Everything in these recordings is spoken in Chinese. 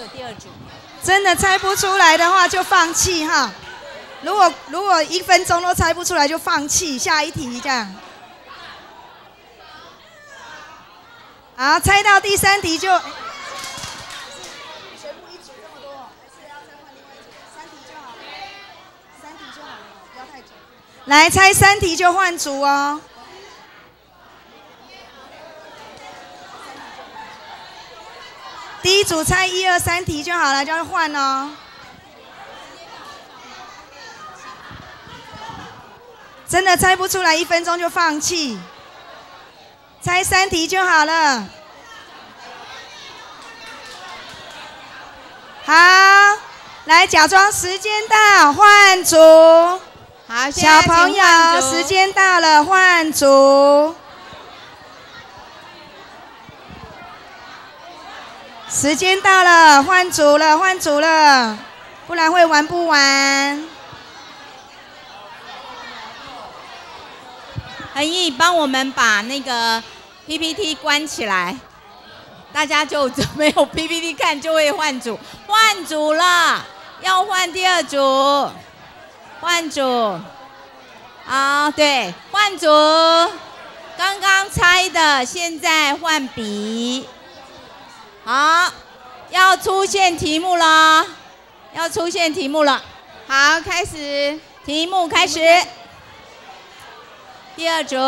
有第二组。 真的猜不出来的话就放弃哈。如果1分钟都猜不出来就放弃，下一题这样。好，猜到第3题就。全部一组这么多，还是要再换另外一组？3题就好了，3题就好了，不要太久。来猜3题就换组哦。第一组猜1、2、3题就好了，就要换哦。真的猜不出来，1分钟就放弃。猜3题就好了。好，来假装时间到，换组。 好， 小朋友，时间到了，换组。时间到了，换组了，换组了，不然会玩不完。 恒毅，帮我们把那个 PPT 关起来，大家就没有 PPT 看，就会换组。换组了，要换第2组，换组。好，对，换组。刚刚猜的，现在换笔。好，要出现题目了，要出现题目了。 好，开始， 题目开始。第2组。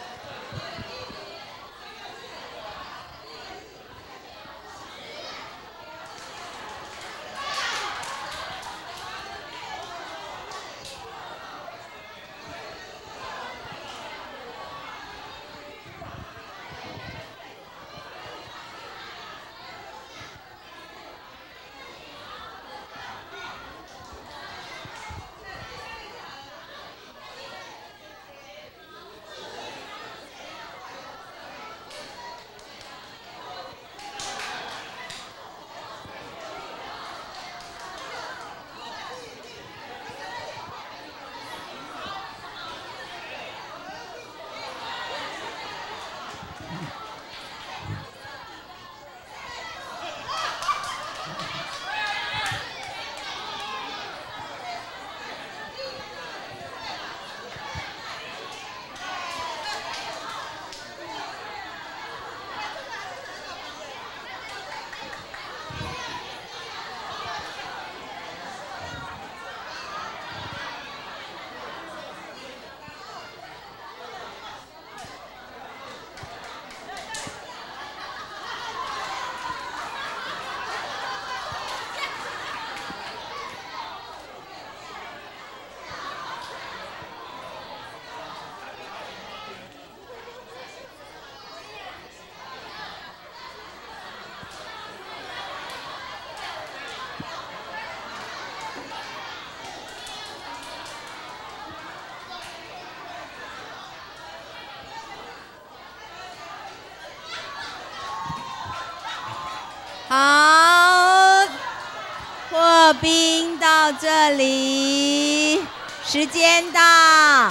好，破冰到这里，时间到。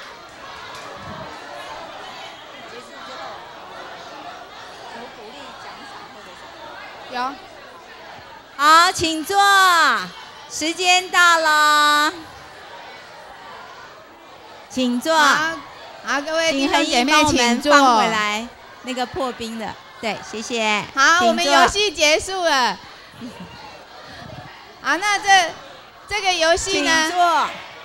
有。 好，请坐，时间到了，请坐。 好，各位弟请恒毅兄姐妹， 帮我请坐。 们放回来那个破冰的，对，谢谢。 好，我们请坐游戏结束了。好，那这个游戏呢？ 请坐。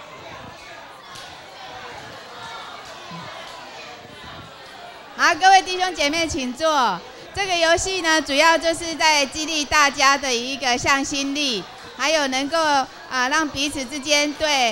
好，各位弟兄姐妹，请坐。这个游戏呢，主要就是在激励大家的一个向心力，还有能够让彼此之间对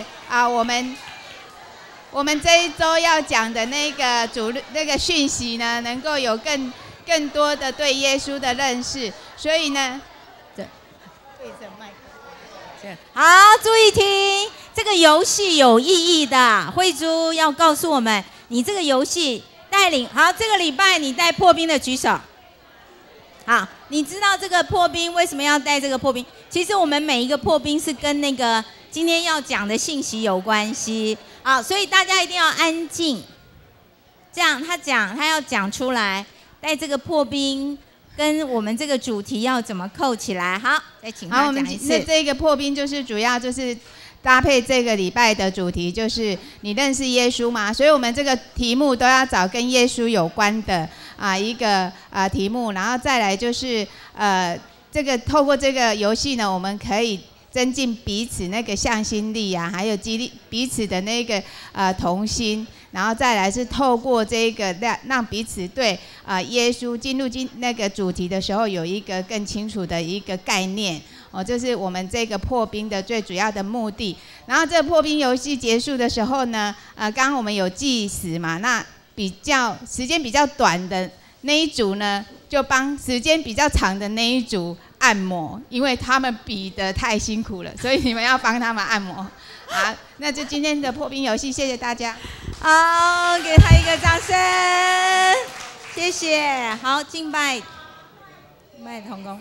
我们这一周要讲的那个讯息呢，能够有更多的对耶稣的认识。所以呢，对着麦克。 好，注意听，这个游戏有意义的。慧珠要告诉我们，你这个游戏带领好，这个礼拜你带破冰的举手。好，你知道这个破冰为什么要带这个破冰？其实我们每一个破冰是跟那个今天要讲的信息有关系。好，所以大家一定要安静，这样他要讲出来，带这个破冰跟我们这个主题要怎么扣起来？好，再请他讲一次。 那这个破冰就是主要就是搭配这个礼拜的主题，就是你认识耶稣吗？所以我们这个题目都要找跟耶稣有关的一个题目，然后再来就是这个透过这个游戏呢，我们可以增进彼此那个向心力还有激励彼此的那个同心，然后再来是透过这个让彼此对耶稣进入那个主题的时候有一个更清楚的一个概念这是我们这个破冰的最主要的目的。然后这个破冰游戏结束的时候呢，刚刚我们有计时嘛，那时间比较短的那一组呢，就帮时间比较长的那一组按摩，因为他们比得太辛苦了，所以你们要帮他们按摩。好，那就今天的破冰游戏，谢谢大家。 好，给他一个掌声，谢谢。好，敬拜同工。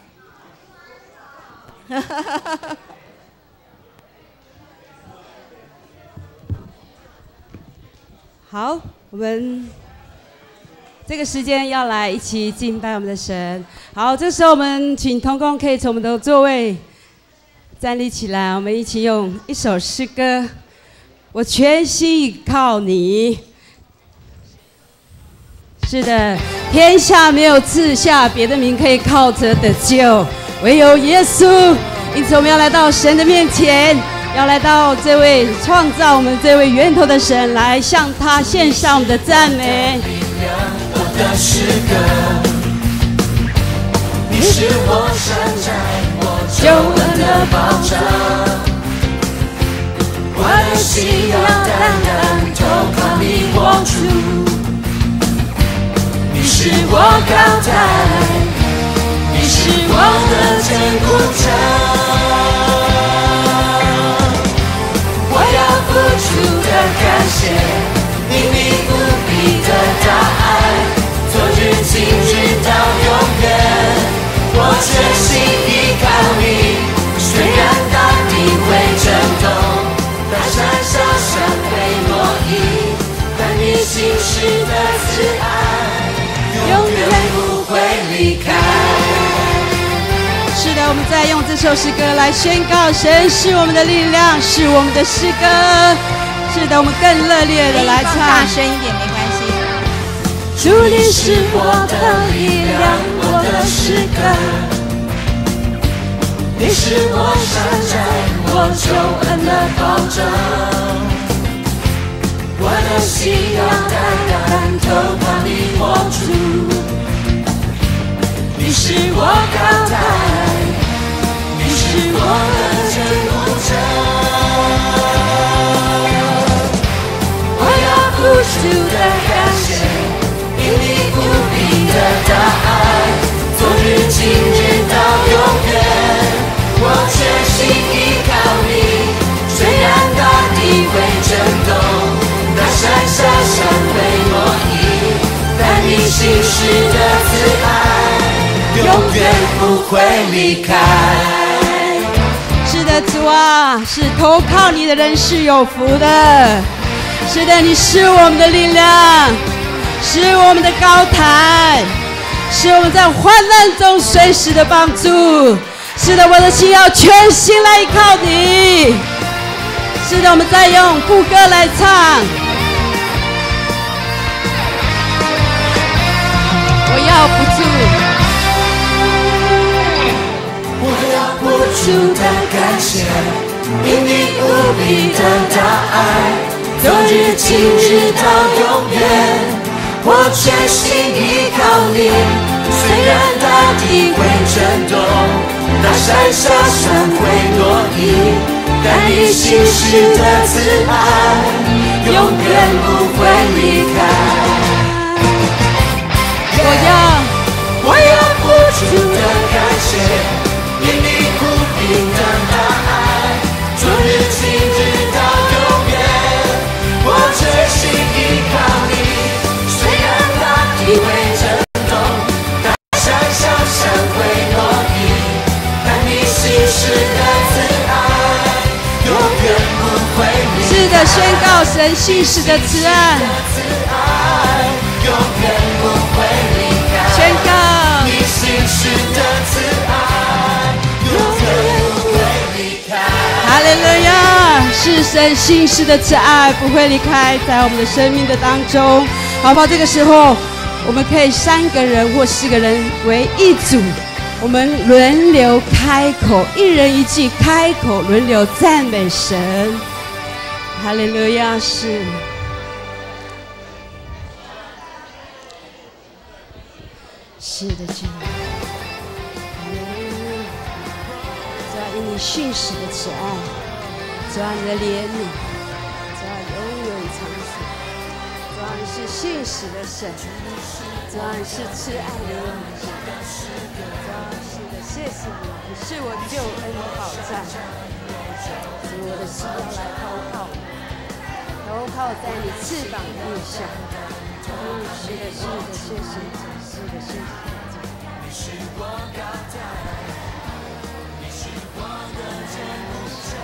好，我们这个时间要来一起敬拜我们的神。好，这时候我们请同工可以从我们的座位站立起来，我们一起用一首诗歌，我全心倚靠你。是的，天下没有赐下别的名可以靠着得救，唯有耶稣。因此我们要来到神的面前，要来到这位创造我们这位源头的神，来向他献上我们的赞美。 我的诗歌，你是我山寨，我救恩的保障。我的心要单单投靠你握住，你是我高台，你是我的坚固城。我要付出的感谢，因你无比的大爱，昨日今日到永远。我全心依靠你，虽然大地会震动，大山小山会落移，但你心事的慈爱永远不会离开。 是的，我们再用这首诗歌来宣告神是我们的力量，是我们的诗歌。是的，我们更热烈的来唱， 大声一点没关系。 主你是我的力量，我的诗歌，你是我山寨，我救恩的保障。我的心要单单投靠你握住，你是我高台，你是我的坚固城。我要付出的感谢，因你无比的大爱，昨日今日到永远。我全心依靠你，虽然大地会震动，大山小山会落移，但你心事的慈爱永远不会离开。 是的，主啊，是投靠你的人是有福的。是的，你是我们的力量，是我们的高台，是我们在患难中随时的帮助。是的，我的心要全心来依靠你。是的，我们再用副歌来唱。我要不住， 我要付出的感谢，因你无比的大爱，昨日今日到永远。我全心依靠你，虽然大地会震动，大山小山会落移，但你心事的慈爱永远不会离开。我要付出的感谢，因你无比的大爱，昨日今日到永远。我全心依靠你，虽然大地会震动，大山小山会落移，但你心事的慈爱永远不会离开。 是的，宣告神信实的慈爱， 永远不会离开。 宣告你心世的慈爱，永远不会离开。 哈利路亚！是神信实的慈爱不会离开在我们的生命的当中，好不好？这个时候，我们可以3个人或4个人为一组，我们轮流开口，一人一句开口，轮流赞美神。哈利路亚！是的，主。主啊，因你信实的慈爱，主啊，你的怜悯，主啊，永远长存。主啊，你是信实的神，主啊，你是慈爱的神。主啊，是的，谢谢你，你是我救恩的保障。主，我的心要来投靠在你翅膀的印下。是的，是的，谢谢主，是的，谢谢主。是我高台，你是我的坚强。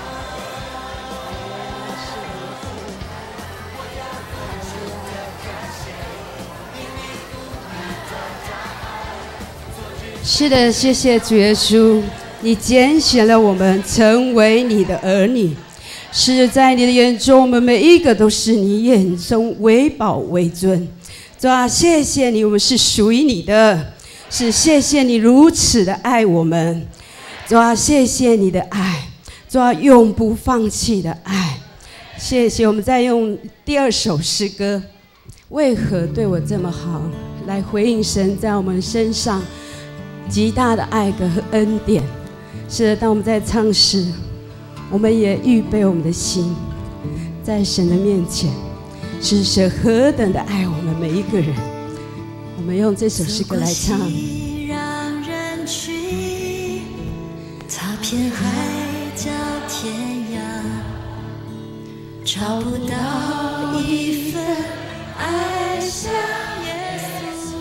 我要不住的感谢，因你无比的大爱。是的，谢谢主耶稣，你拣选了我们成为你的儿女。是在你的眼中，我们每一个都是你眼中为宝为尊。主啊，谢谢你，我们是属于你的。是谢谢你如此的爱我们，主啊，谢谢你的爱，主啊，永不放弃的爱。谢谢，我们再用第2首诗歌，为何对我这么好，来回应神在我们身上极大的爱和恩典。是的，当我们在唱诗，我们也预备我们的心，在神的面前，是神何等的爱我们每一个人。我们用这首诗歌来唱。让人去，踏遍海角天涯，找不到一份爱像耶稣。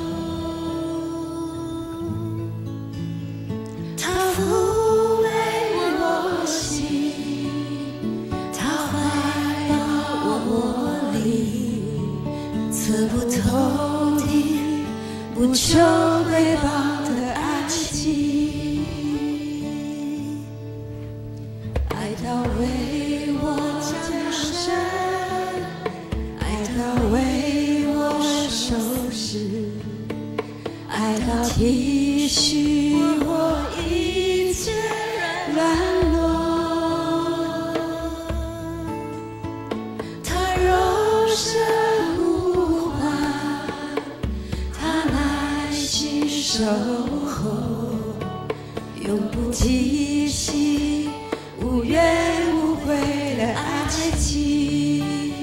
他抚慰我心，他怀抱我里，测不透的不求回报的爱情，爱到为我降生，爱到为我受死，爱到体恤我一切软弱，他柔声呼唤，他耐心守候，永不停息，无怨无悔的爱情。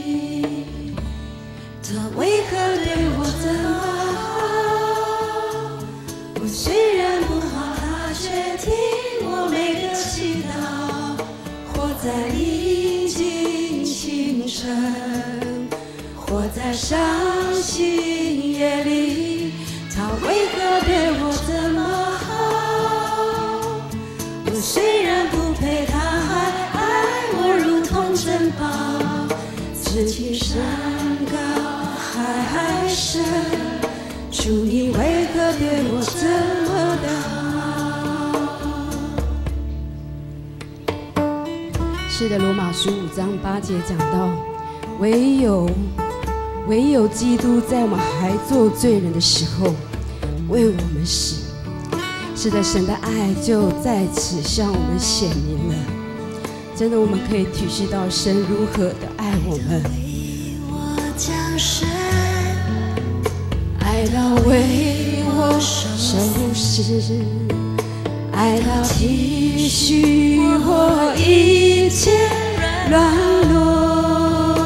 他为何对我这么好？我虽然不好，他却听我每个祈祷。活在历尽青春，活在伤心夜里，他为何对我这么好？我虽然不配，他还爱我如同珍宝。至今山高海深，主你为何对我这么的好？是的，罗马书5章8节讲到，唯有基督在我们还做罪人的时候为我们死。是的，神的爱就在此向我们显明了。真的，我们可以体恤到神如何的爱我们，爱到为我受死，爱到体恤我一切软弱，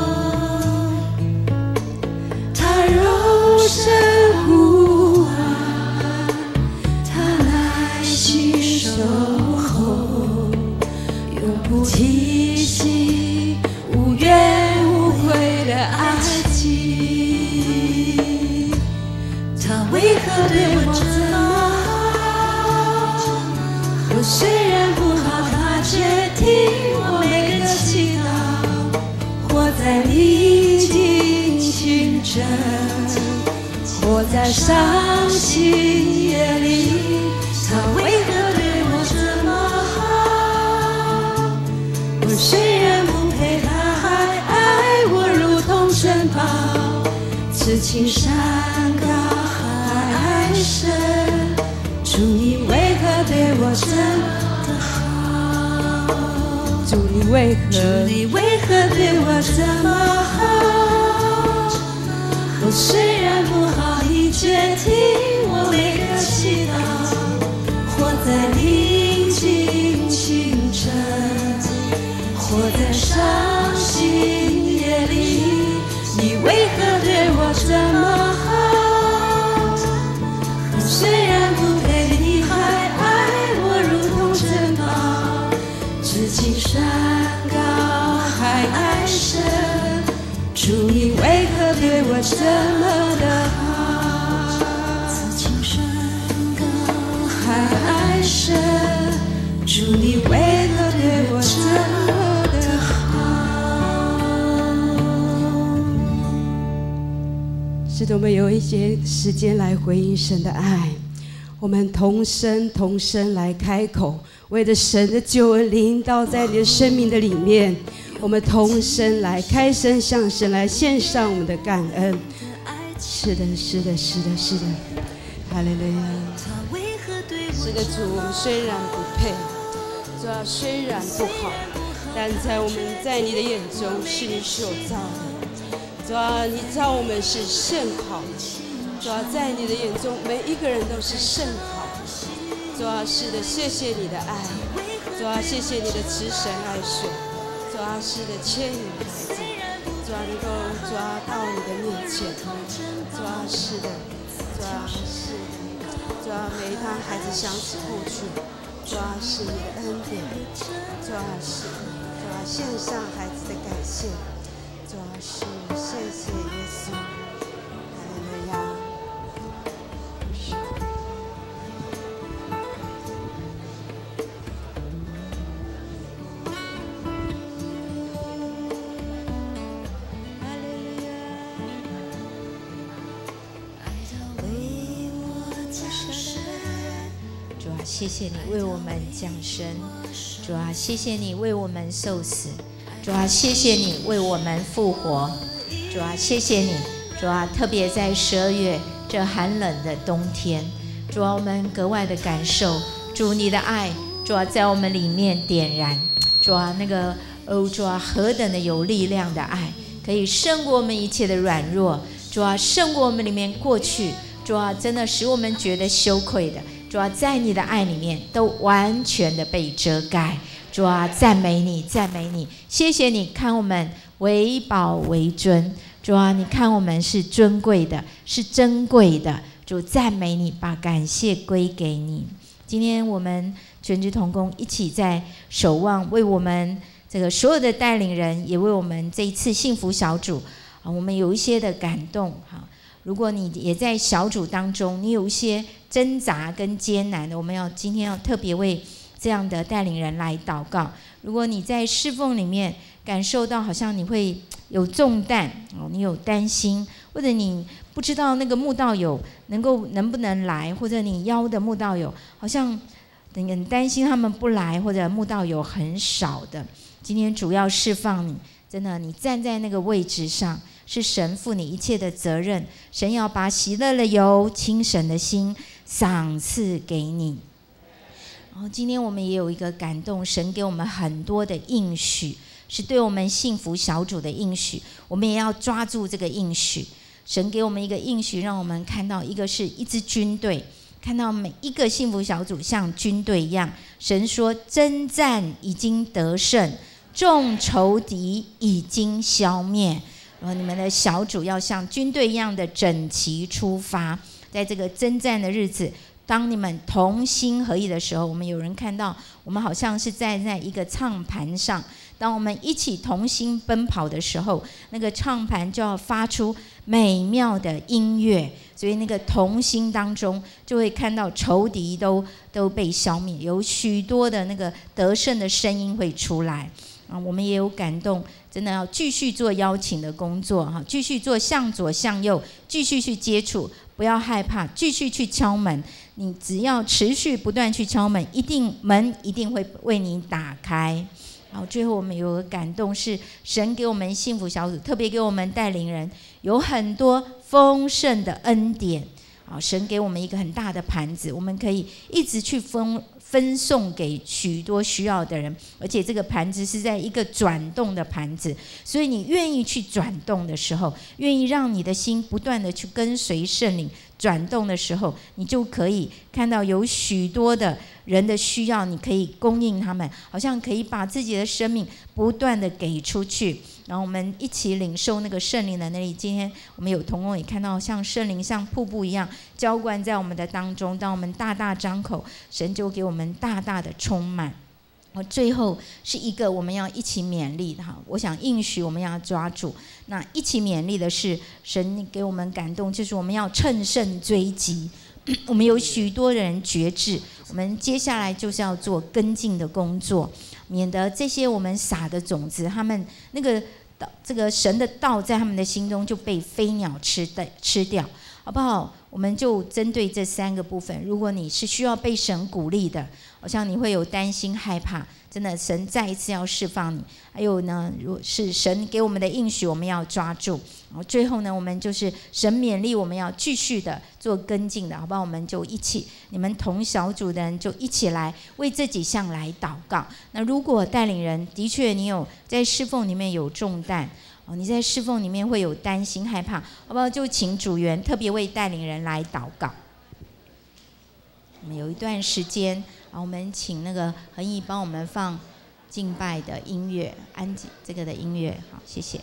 他柔声呼唤，他耐心守候，永不停息，无怨无悔的爱情。他为何对我这么好？我虽然不好，他却听我每个祈祷。活在历尽青春，活活在伤心夜里，他为何对我这么好？我虽然不配，他还爱我如同珍宝。此情山高海深，主你为何对我这么好？主你为何对我这么好？我虽然不好，你却听我每个祈祷。活在宁静清晨，活在伤心夜里，你为何对我这么好？我虽然不配，你还爱我如同珍宝。至今山高海深，主你为何对我这么的好？此情山高海深，主你为何对我这么的好？是的，我们有一些时间来回应神的爱，我们同声来开口，为着神的救恩临到在你的生命的里面。我们同声来开声向神来献上我们的感恩。是的，是的，是的，是的，哈利路亚。是的，主，我们虽然不配，主啊，虽然不好，但在我们在你的眼中是你所造的。主啊，你造我们是甚好。主啊，在你的眼中每一个人都是甚好。主啊，是的，谢谢你的爱。主啊，谢谢你的慈神爱水。主啊，是的，牵引孩子，主啊，能够抓到你的面前，主啊，是的，主啊，是的，主啊，每一当孩子想起过去，主啊，是你的恩典，主啊，是，主啊，献上孩子的感谢，主啊，是，谢谢耶稣，哈利路亚。 谢谢你为我们降生，主啊，谢谢你为我们受死，主啊，谢谢你为我们复活，主啊，谢谢你，主啊，特别在12月这寒冷的冬天，主啊，我们格外的感受主你的爱，主啊，在我们里面点燃，主啊，那个主啊，何等的有力量的爱，可以胜过我们一切的软弱，主啊，胜过我们里面过去，主啊，真的使我们觉得羞愧的。主啊，在你的爱里面都完全的被遮盖。主啊，赞美你，赞美你，谢谢你看我们为宝为尊。主啊，你看我们是尊贵的，是珍贵的。主，赞美你，把感谢归给你。今天我们全职同工一起在守望，为我们这个所有的带领人，也为我们这一次幸福小组我们有一些的感动哈。如果你也在小组当中，你有一些挣扎跟艰难的，我们今天要特别为这样的带领人来祷告。如果你在侍奉里面感受到好像你会有重担你有担心，或者你不知道那个慕道友能不能来，或者你邀的慕道友好像很担心他们不来，或者慕道友很少的，今天主要释放你，真的你站在那个位置上，是神负你一切的责任，神要把喜乐的油、清神的心赏赐给你。然后今天我们也有一个感动，神给我们很多的应许，是对我们幸福小组的应许，我们也要抓住这个应许。神给我们一个应许，让我们看到一个是一支军队，看到每一个幸福小组像军队一样。神说征战已经得胜，众仇敌已经消灭，然后你们的小组要像军队一样的整齐出发。在这个征战的日子，当你们同心合意的时候，我们有人看到我们好像是站在一个唱盘上，当我们一起同心奔跑的时候，那个唱盘就要发出美妙的音乐，所以那个同心当中就会看到仇敌都被消灭，有许多的那个得胜的声音会出来。 啊，我们也有感动，真的要继续做邀请的工作哈，继续做向左向右，继续去接触，不要害怕，继续去敲门。你只要持续不断去敲门，门一定会为你打开。然后最后我们有个感动是神给我们幸福小组，特别给我们带领人有很多丰盛的恩典。神给我们一个很大的盘子，我们可以一直去分送给许多需要的人，而且这个盘子是在一个转动的盘子，所以你愿意去转动的时候，愿意让你的心不断的去跟随圣灵转动的时候，你就可以看到有许多的人的需要，你可以供应他们，好像可以把自己的生命不断的给出去。然后我们一起领受那个圣灵的能力。今天我们有同工也看到，像圣灵像瀑布一样浇灌在我们的当中，当我们大大张口，神就给我们大大的充满。最后是一个我们要一起勉励的哈，我想应许我们要抓住。那一起勉励的是神给我们感动，就是我们要乘胜追击。我们有许多人决志，我们接下来就是要做跟进的工作，免得这些我们撒的种子，他们那个这个神的道在他们的心中就被飞鸟吃掉，好不好？我们就针对这3个部分，如果你是需要被神鼓励的，好像你会有担心害怕，真的神再一次要释放你。还有呢，如果是神给我们的应许，我们要抓住。然后最后呢，我们就是神勉励我们要继续的做跟进的，好不好？我们就一起，你们同小组的人就一起来为这几项来祷告。那如果带领人的确你有在侍奉里面有重担，你在侍奉里面会有担心害怕，好不好？就请组员特别为带领人来祷告。我们有一段时间，我们请那个恒毅帮我们放敬拜的音乐，安静这个的音乐，好，谢谢。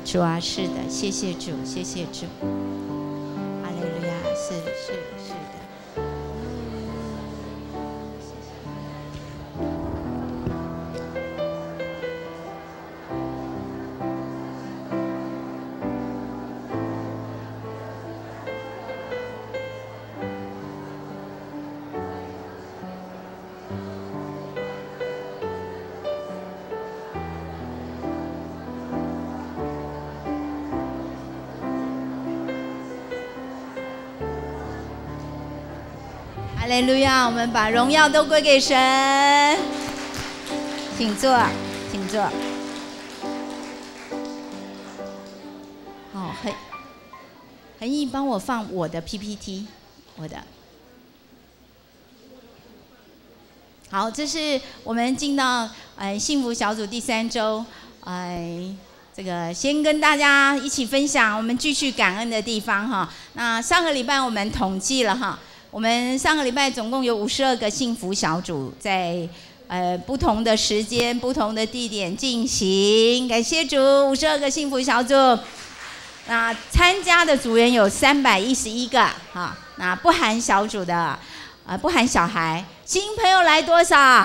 主啊，是的，谢谢主，谢谢主，哈利路亚，是的。哈利路亚！我们把荣耀都归给神。请坐，请坐。好，恒毅帮我放我的 PPT， 我的。好，这是我们进到幸福小组第3周，这个先跟大家一起分享我们继续感恩的地方哈。那上个礼拜我们统计了哈。我们上个礼拜总共有52个幸福小组在不同的时间、不同的地点进行，感谢主，52个幸福小组。那参加的组员有311个，哈，那不含小组的，不含小孩，新朋友来多少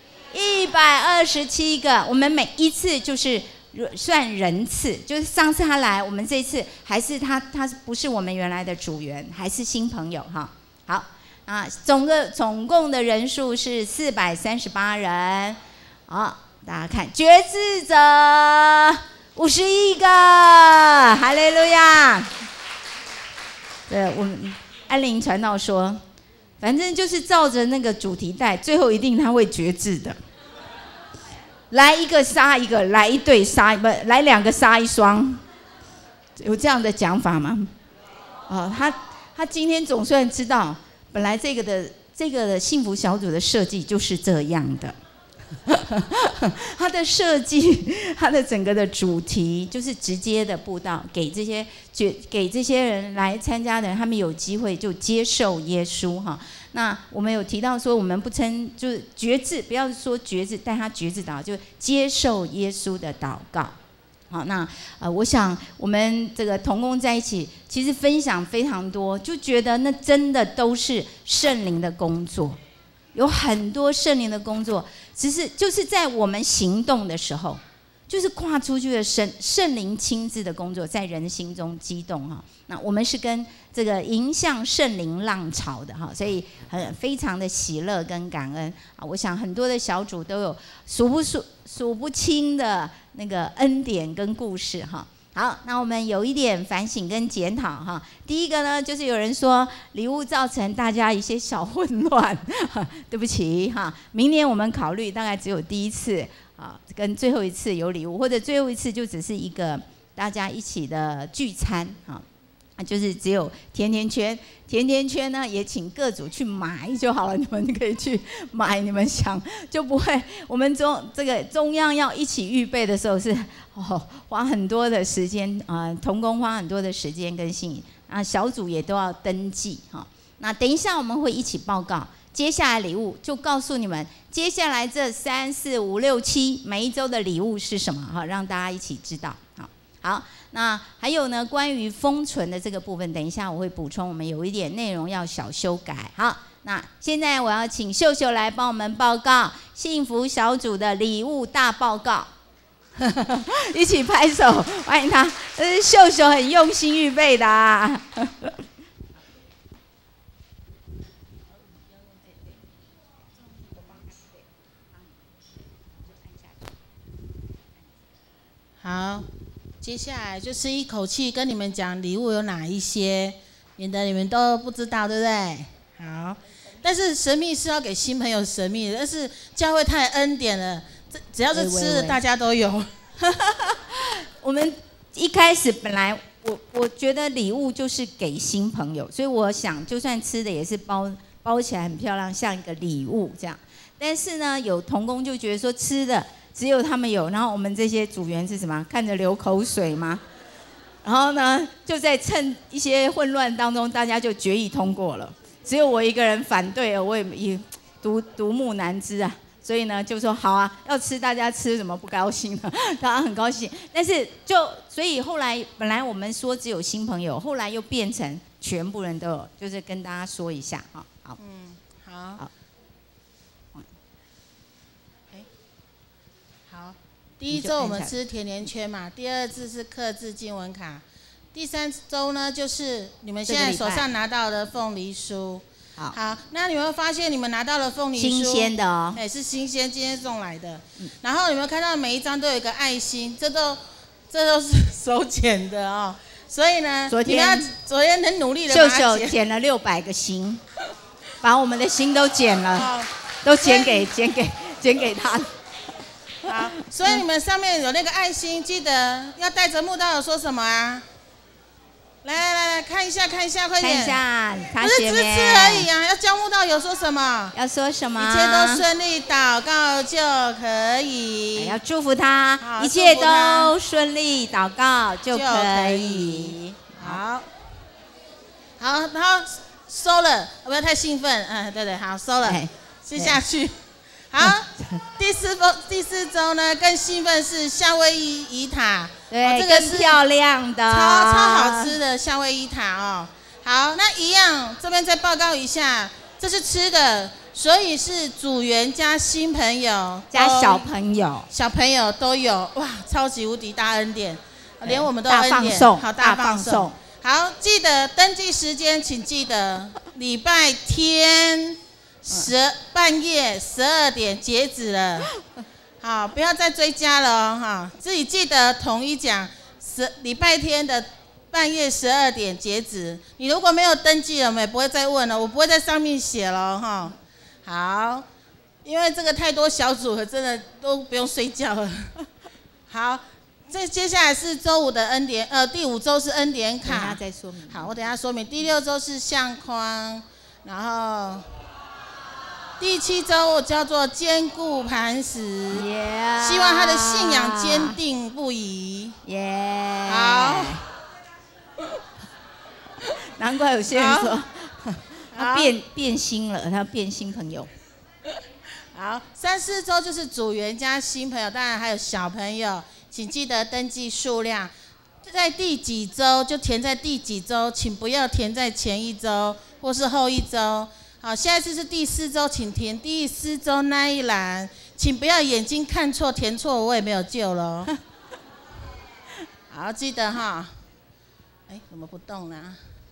？127个。我们每一次就是算人次，就是上次他来，我们这次还是他不是我们原来的组员，还是新朋友哈。好啊，总共的人数是438人。好，大家看，觉志者51个，哈利路亚。我们安林传道说，反正就是照着那个主题带，最后一定他会觉志的。来一个杀一个，来一对杀不来2个杀1双，有这样的讲法吗？哦，他今天总算知道，本来这个的幸福小组的设计就是这样的。它的设计，它的整个的主题就是直接的布道，给这些人来参加的人，他们有机会就接受耶稣哈。那我们有提到说，我们不称就是觉志，不要说觉志，带他觉志祷告，就接受耶稣的祷告。好，那我想我们这个同工在一起，其实分享非常多，就觉得那真的都是圣灵的工作，有很多圣灵的工作，只是就是在我们行动的时候，就是跨出去的圣灵亲自的工作，在人心中激动哈。那我们是跟这个迎向圣灵浪潮的哈，所以非常的喜乐跟感恩啊。我想很多的小组都有数不清的那个恩典跟故事哈。好，那我们有一点反省跟检讨哈。第一个呢，就是有人说礼物造成大家一些小混乱，对不起哈。明年我们考虑大概只有第一次啊，跟最后一次有礼物，或者最后一次就只是一个大家一起的聚餐啊。就是只有甜甜圈呢，也请各组去买就好了，你们可以去买，你们想就不会。我们中央要一起预备的时候是花很多的时间同工花很多的时间跟心啊，小组也都要登记哈。那等一下我们会一起报告，接下来礼物就告诉你们，接下来这3、4、5、6、7每一周的礼物是什么哈，让大家一起知道。好，那还有呢，关于封存的这个部分，等一下我会补充，我们有一点内容要小修改。好，那现在我要请秀秀来帮我们报告幸福小组的礼物大报告，一起拍手欢迎他，这是秀秀很用心预备的啊。 好，接下来就是一口气跟你们讲礼物有哪一些，免得你们都不知道，对不对？好，但是神秘是要给新朋友神秘的，但是教会太恩典了，只要是吃的大家都有。 我们一开始本来我觉得礼物就是给新朋友，所以我想就算吃的也是包起来很漂亮，像一个礼物这样。但是呢，有同工就觉得说吃的只有他们有，然后我们这些组员是什么？看着流口水吗？然后呢，就在趁一些混乱当中，大家就决议通过了。只有我一个人反对了，我也独木难支啊。 所以呢就说好啊，要吃大家吃，怎么不高兴呢？大家很高兴，但是所以后来本来我们说只有新朋友，后来又变成全部人都有，就是跟大家说一下哈。好， 好。好，第一周我们吃甜甜圈嘛，第二次是客制经文卡，第三周呢就是你们现在手上拿到的凤梨酥。好，那你们会发现你们拿到了凤梨酥， 新鲜的哦， 是新鲜，今天送来的。然后你们看到每一张都有一个爱心，这都是手剪的哦。所以呢，昨天很努力的秀秀剪了600个心，把我们的心都剪了，都剪给他。 好，所以你们上面有那个爱心，记得要带着慕道友说什么啊？来，看一下，快点！ 看一下， 不是只是吃而已啊，要教慕道友说什么？ 要说什么？ 一切都顺利，祷告就可以。 要祝福他，一切都顺利，祷告就可以。 好，然后收了，不要太兴奋。对，好，收了，接下去。好，第四周呢，更兴奋是夏威夷伊塔， 对，这个是漂亮的， 超好吃的夏威夷塔哦。好，那一样这边再报告一下，这是吃的，所以是组员加新朋友加小朋友都有，哇，超级无敌大恩典，连我们都有恩典，好大放送。好，记得登记时间，请记得礼拜天。半夜12点截止了，好，不要再追加了哦，哈，自己记得统一讲，礼拜天的半夜12点截止。你如果没有登记了，我们也不会再问了，我不会在上面写了哈。好，因为这个太多小组了，真的都不用睡觉了。好，接下来是周五的恩典，第5周是恩典卡。 等下再说明。 好，我等下说明。第6周是相框，然后。第7周我叫做坚固磐石，希望他的信仰坚定不移。好， 难怪有些人说他变心了，他变新朋友。 好，3、4周就是组员加新朋友，当然还有小朋友，请记得登记数量，在第几周就填在第几周，请不要填在前一周或是后一周。好，下一次是第4周，请填第4周那一栏，请不要眼睛看错填错，我也没有救了。好，记得哈。怎么不动呢？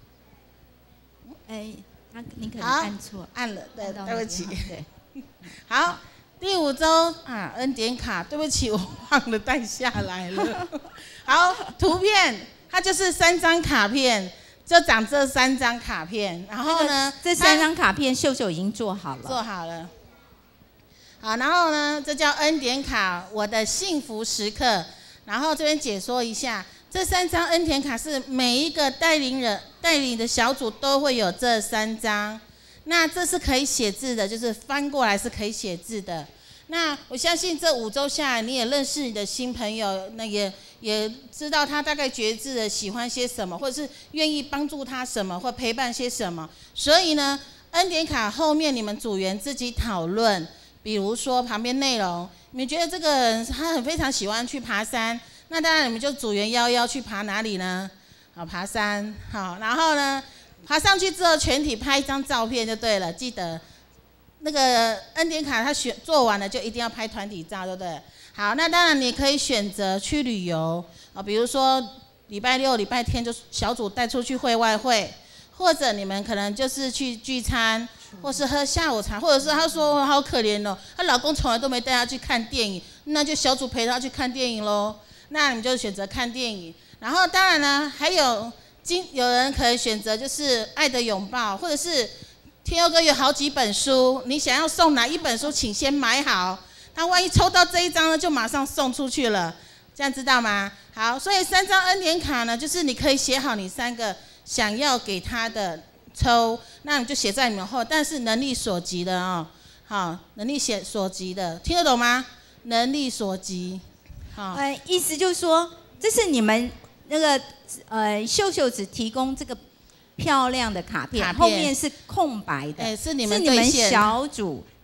你可能按错， 按了，对不起。对，好，第5周恩典卡，对不起，我忘了带下来了。好，图片它就是3张卡片。就长这3张卡片，然后呢， 这3张卡片秀秀已经做好了。 好，然后呢，这叫恩典卡，我的幸福时刻。然后这边解说一下，这3张恩典卡是每一个带领的小组都会有这3张。那这是可以写字的，就是翻过来是可以写字的。那我相信这5周下来，你也认识你的新朋友，那也知道他大概觉知的喜欢些什么，或者是愿意帮助他什么，或陪伴些什么。所以呢，恩典卡后面你们组员自己讨论，比如说旁边内容，你们觉得这个人他非常喜欢去爬山，那当然你们就组员邀去爬哪里呢？好，爬山。好，然后呢，爬上去之后全体拍一张照片就对了，记得。那个恩典卡他做完了就一定要拍团体照，对不对？好，那当然你可以选择去旅游啊，比如说礼拜6、礼拜天就小组带出去会外会，或者你们可能就是去聚餐，或是喝下午茶，或者是他说好可怜哦，她老公从来都没带她去看电影，那就小组陪她去看电影咯。那你们就选择看电影，然后当然呢，还有人可以选择就是爱的拥抱，或者是。天佑哥有好几本书，你想要送哪一本书，请先买好。那万一抽到这一张呢，就马上送出去了，这样知道吗？好，所以3张恩典卡呢，就是你可以写好你3个想要给他的抽，那你就写在你们后，但是能力所及的哦，好，能力所及的，听得懂吗？能力所及，好， 意思就是说，这是你们那个秀秀只提供这个。漂亮的卡片，后面是空白的， 是你们小组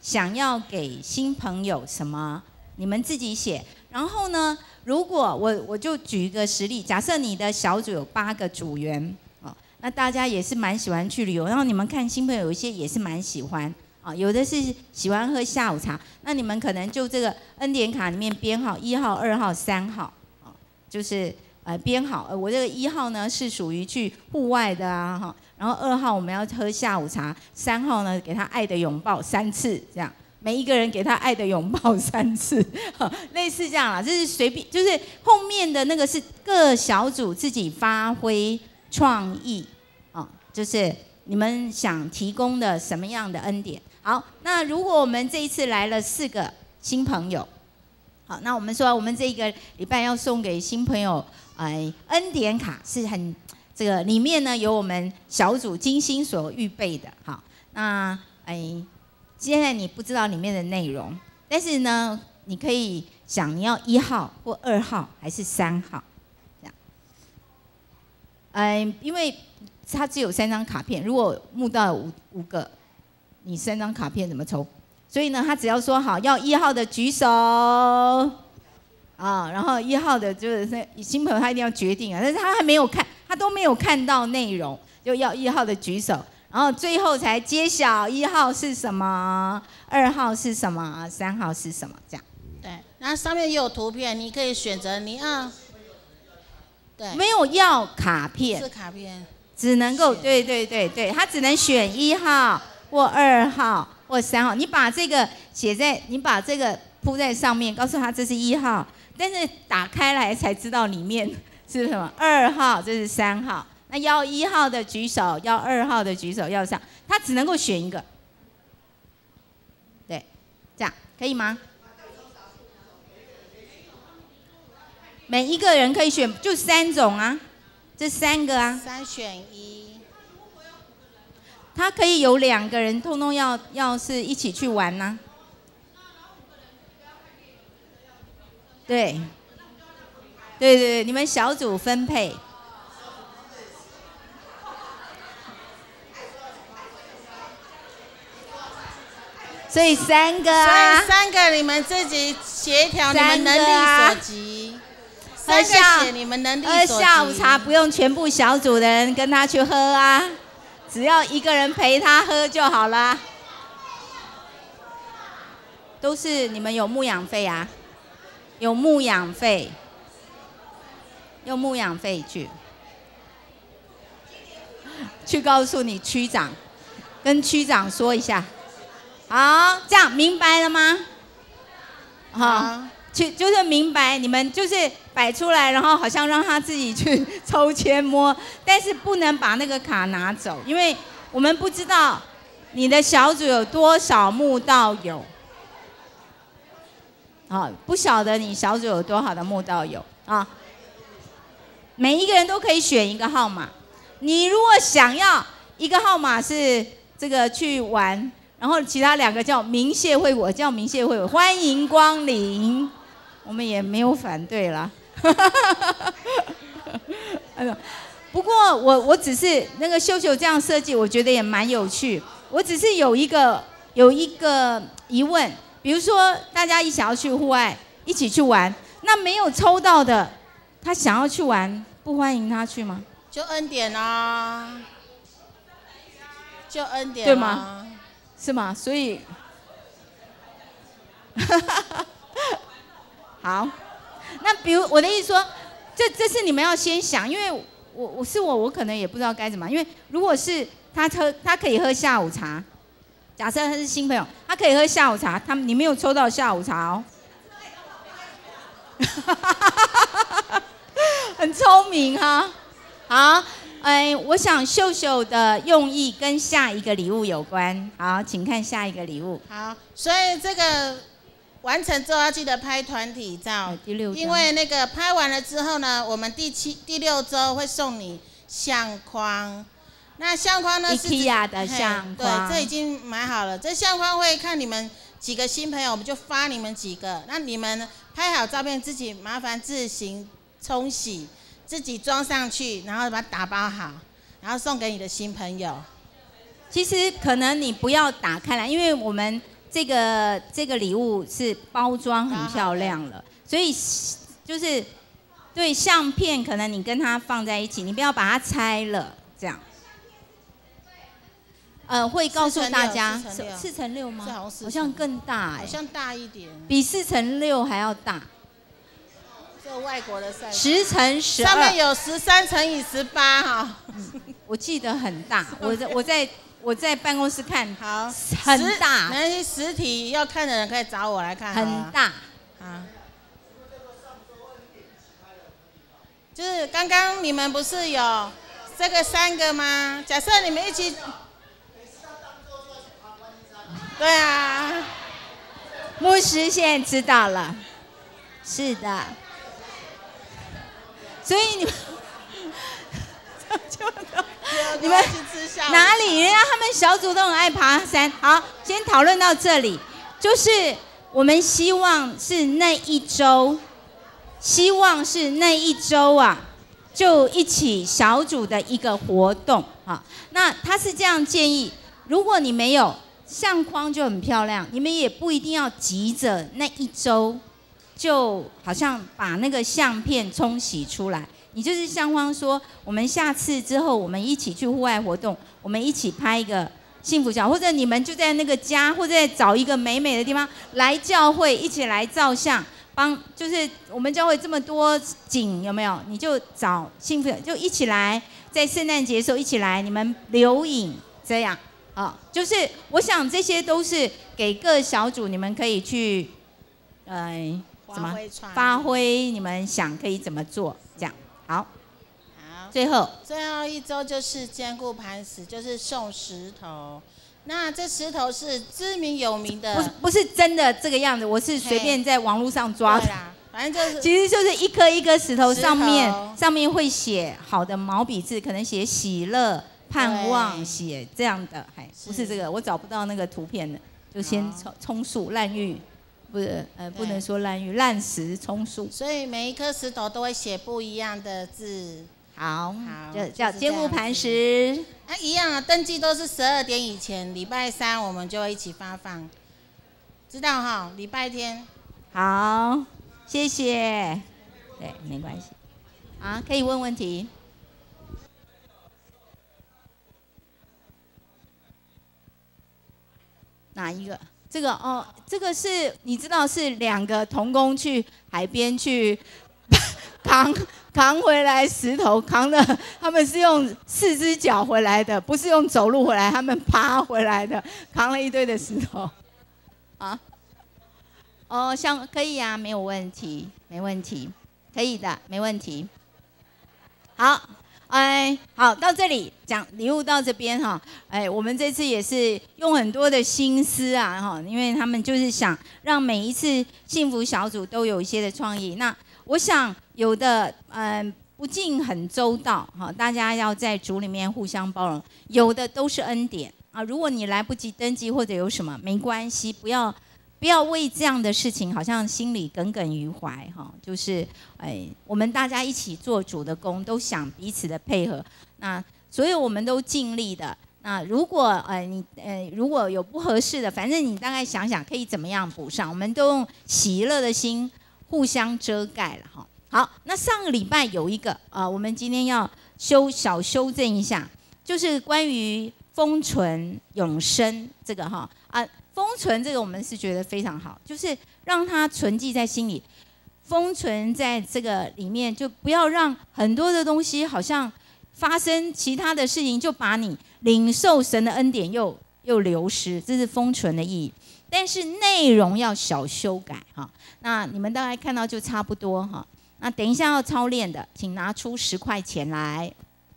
想要给新朋友什么，你们自己写。然后呢，如果我就举一个实例，假设你的小组有8个组员哦，那大家也是蛮喜欢去旅游，然后你们看新朋友有一些也是蛮喜欢啊，有的是喜欢喝下午茶，那你们可能就这个恩典卡里面编号1号、2号、3号啊，就是编好，我这个1号呢是属于去户外的啊哈，然后2号我们要喝下午茶，3号呢给他爱的拥抱3次这样。每一个人给他爱的拥抱3次，类似这样啦，这是随便，就是后面的那个是各小组自己发挥创意，就是你们想提供的什么样的恩典。好，那如果我们这一次来了4个新朋友，好，那我们说我们这个礼拜要送给新朋友，恩典卡是很这个里面呢有我们小组精心所预备的，好，那现在你不知道里面的内容，但是呢，你可以想你要1号或2号还是3号，这样。因为它只有3张卡片，如果募到5个，你3张卡片怎么抽？所以呢，他只要说好要1号的举手，然后1号的就是新朋友他一定要决定啊，但是他还没有看，他都没有看到内容，就要1号的举手。然后最后才揭晓1号是什么，2号是什么，3号是什么，这样。 对，然后上面也有图片，你可以选择你要。对。 没有要卡片。 是卡片。 只能够对，他只能选1号或2号或3号。你把这个你把这个铺在上面，告诉他这是1号，但是打开来才知道里面是什么，2号这是3号。那要1号的举手，要2号的举手，要上，他只能够选一个。对，这样可以吗？每一个人可以选，就3种啊，这3个啊。 3选1。 他可以有2个人，通通要是一起去玩呢、对，你们小组分配。所以3个啊， 所以3个你们自己协调，你们能力所及。3个写你们能力所及。 喝下午茶不用全部小组的人跟他去喝啊，只要1个人陪他喝就好了。都是你们有牧养费啊，有牧养费，用牧养费去告诉你区长，跟区长说一下。好，这样明白了吗？好，就是明白，你们就是摆出来，然后好像让他自己去抽签摸，但是不能把那个卡拿走，因为我们不知道你的小组有多少慕道友，不晓得你小组有多少的慕道友啊。每一个人都可以选一个号码，你如果想要一个号码是这个去玩。然后其他2个叫明谢会，我叫明谢会，欢迎光临，我们也没有反对啦。不过我只是那个秀秀这样设计，我觉得也蛮有趣。我只是有一个疑问，比如说大家想要去户外一起去玩，那没有抽到的，他想要去玩，不欢迎他去吗？ 就恩典啊，就恩典、啊， 对吗？是吗？所以，好，那比如我的意思说，这是你们要先想，因为我可能也不知道该怎么，因为如果是他可以喝下午茶，假设他是新朋友，他可以喝下午茶，你没有抽到下午茶哦，很聪明哈，好。我想秀秀的用意跟下一个礼物有关。好，请看下一个礼物。 好，所以这个完成之后要记得拍团体照。 第6张。 因为那个拍完了之后呢，我们第6周会送你相框。那相框呢是 IKEA 的相框。 对，这已经买好了。这相框会看你们几个新朋友，我们就发你们几个。那你们拍好照片自己麻烦自行冲洗。自己装上去，然后把它打包好，然后送给你的新朋友。 其实可能你不要打开来，因为我们这个礼物是包装很漂亮了，所以就是对相片，可能你跟它放在一起，你不要把它拆了，这样。会告诉大家4×6吗？好像更大好像大一点， 比4×6还要大。 这外国的赛 10×12， 上面有13×18哈。 我记得很大，我在办公室看， 好， 很大。 那实体要看的人可以找我来看。 很大啊。就是刚刚你们不是有这个3个吗？假设你们一起。对啊， 牧师现在知道了，是的，所以你们哪里？人家他们小组都很爱爬山。好，先讨论到这里，就是我们希望是那一周啊，就一起小组的一个活动啊。那他是这样建议，如果你没有。相框就很漂亮，你们也不一定要急着那一周，就好像把那个相片冲洗出来。你就是相框说，我们下次之后，我们一起去户外活动，我们一起拍一个幸福角，或者你们就在那个家，或者再找一个美美的地方来教会，一起来照相，就是我们教会这么多景，有没有？你就找幸福，就一起来，在圣诞节的时候一起来，你们留影这样。就是我想这些都是给各小组，你们可以去，怎么发挥你们想可以怎么做，这样好。最后一周就是坚固磐石，就是送石头。那这石头是知名有名的， 不是真的这个样子，我是随便在网络上抓的。 反正就是， 其实就是一颗一颗石头上面会写好的毛笔字，可能写喜乐。盼望写这样的，不是这个，我找不到那个图片的，就先充数烂玉，不是不能说烂玉，烂石充数。 所以每一颗石头都会写不一样的字。 好，就叫坚固磐石。 一样啊，登记都是12点以前，礼拜3我们就会一起发放，知道哈？礼拜天。 好，谢谢。对，没关系。可以问问题。哪一个？这个这个是你知道是2个同工去海边去扛回来石头，扛的他们是用4只脚回来的，不是用走路回来，他们爬回来的，扛了一堆的石头。可以啊，没有问题，没问题，可以的，没问题。好。好，到这里讲礼物到这边哈，我们这次也是用很多的心思啊哈，因为他们就是想让每一次幸福小组都有一些的创意。那我想有的不尽很周到哈，大家要在主里面互相包容，有的都是恩典啊。如果你来不及登记或者有什么没关系，不要为这样的事情好像心里耿耿于怀哈，就是我们大家一起做主的工，都想彼此的配合，那所以我们都尽力的。那如果如果有不合适的，反正你大概想想可以怎么样补上，我们都用喜乐的心互相遮盖了哈。好，那上个礼拜有一个我们今天要小修正一下，就是关于封存永生这个哈封存这个我们是觉得非常好，就是让它存记在心里，封存在这个里面，就不要让很多的东西好像发生其他的事情，就把你领受神的恩典又流失，这是封存的意义。但是内容要小修改哈。那你们大概看到就差不多哈。那等一下要操练的，请拿出10块钱来。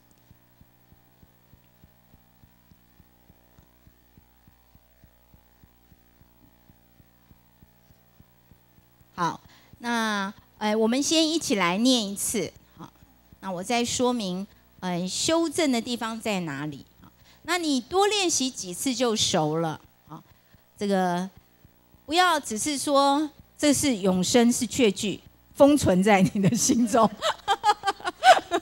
好，那我们先一起来念一次。好，那我再说明，修正的地方在哪里？那你多练习几次就熟了。好，这个不要只是说这是永生是确据，封存在你的心中。我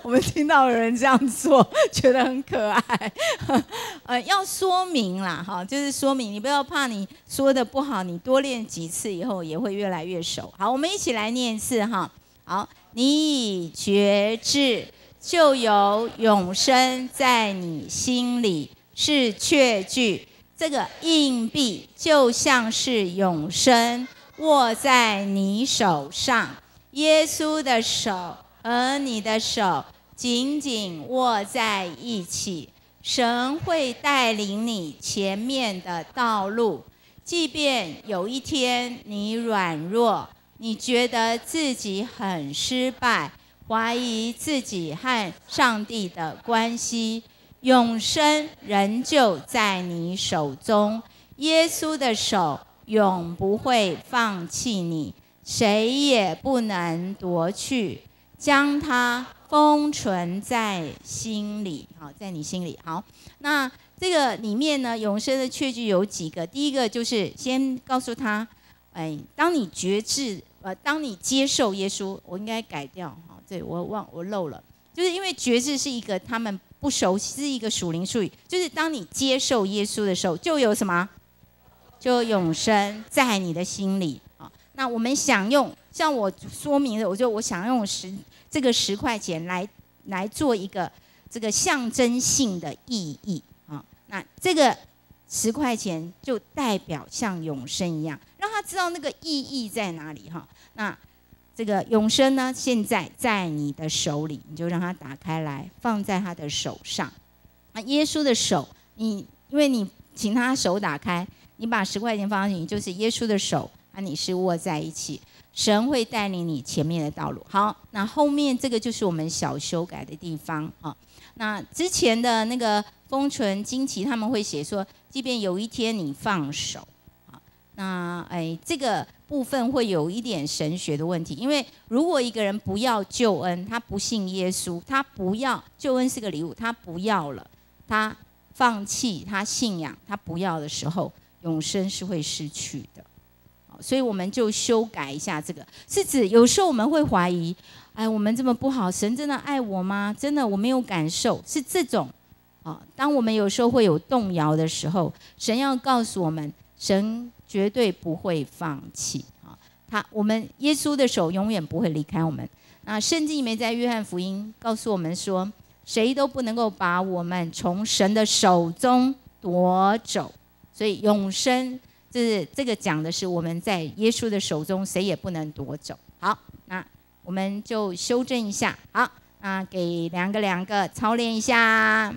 我们听到有人这样做，觉得很可爱。要说明啦，哈，就是说明，你不要怕你说的不好，你多练几次以后也会越来越熟。好，我们一起来念一次哈。好，你已觉志，就有永生在你心里，是确据。这个硬币就像是永生握在你手上，耶稣的手和你的手紧紧握在一起，神会带领你前面的道路。即便有一天你软弱，你觉得自己很失败，怀疑自己和上帝的关系，永生仍旧在你手中，耶稣的手永不会放弃你，谁也不能夺去，将它封存在心里。好，在你心里。好，那这个里面呢，永生的确据有几个？第一个就是先告诉他，当你觉知，当你接受耶稣，我应该改掉，对，我漏了，就是因为觉知是一个他们不熟悉，是一个属灵术语，就是当你接受耶稣的时候，就有什么？就永生在你的心里啊。那我们想用，像我说明的，我想用这个10块钱来做一个这个象征性的意义啊。那这个10块钱就代表像永生一样，让他知道那个意义在哪里哈。那这个永生呢，现在在你的手里，你就让他打开来，放在他的手上。那耶稣的手，因为你请他手打开，你把10块钱放进去，就是耶稣的手和你是握在一起，神会带领你前面的道路。好，那后面这个就是我们小修改的地方啊。那之前的那个封存惊奇，他们会写说，即便有一天你放手啊，那这个部分会有一点神学的问题，因为如果一个人不要救恩，他不信耶稣，他不要救恩是个礼物，他不要了，他放弃他信仰，他不要的时候，永生是会失去的。所以我们就修改一下，这个是指有时候我们会怀疑，我们这么不好，神真的爱我吗？真的我没有感受，是这种当我们有时候会有动摇的时候，神要告诉我们，神绝对不会放弃我们耶稣的手永远不会离开我们。那圣经里面在约翰福音告诉我们说，谁都不能够把我们从神的手中夺走，所以永生这个讲的是我们在耶稣的手中，谁也不能夺走。好，那我们就修正一下。好，那给两个操练一下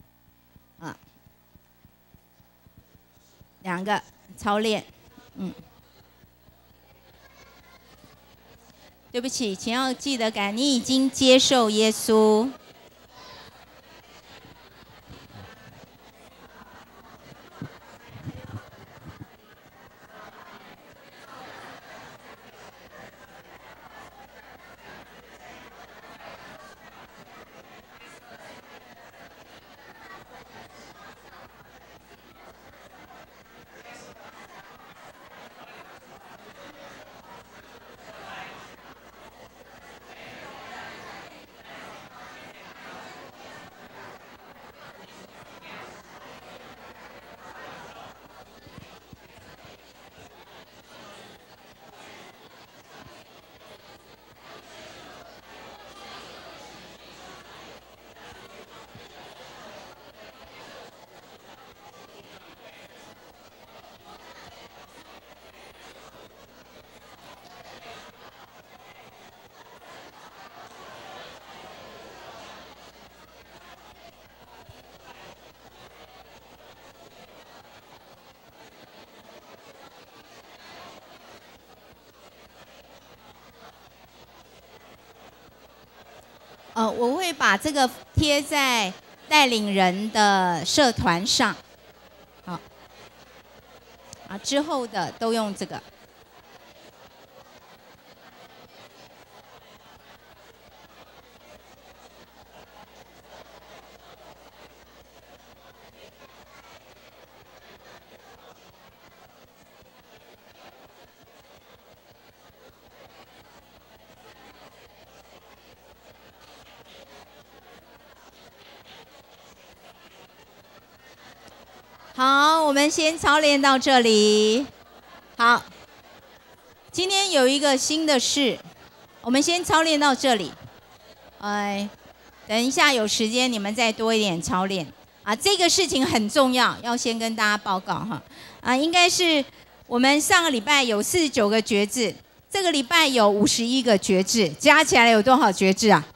2个操练。对不起，请要记得改，你已经接受耶稣。我会把这个贴在带领人的社团上，好，之后的都用这个。 好，我们先操练到这里。好，今天有一个新的事，我们先操练到这里。等一下有时间你们再多一点操练啊。这个事情很重要，要先跟大家报告哈。应该是我们上个礼拜有49个觉志，这个礼拜有51个觉志，加起来有多少觉志啊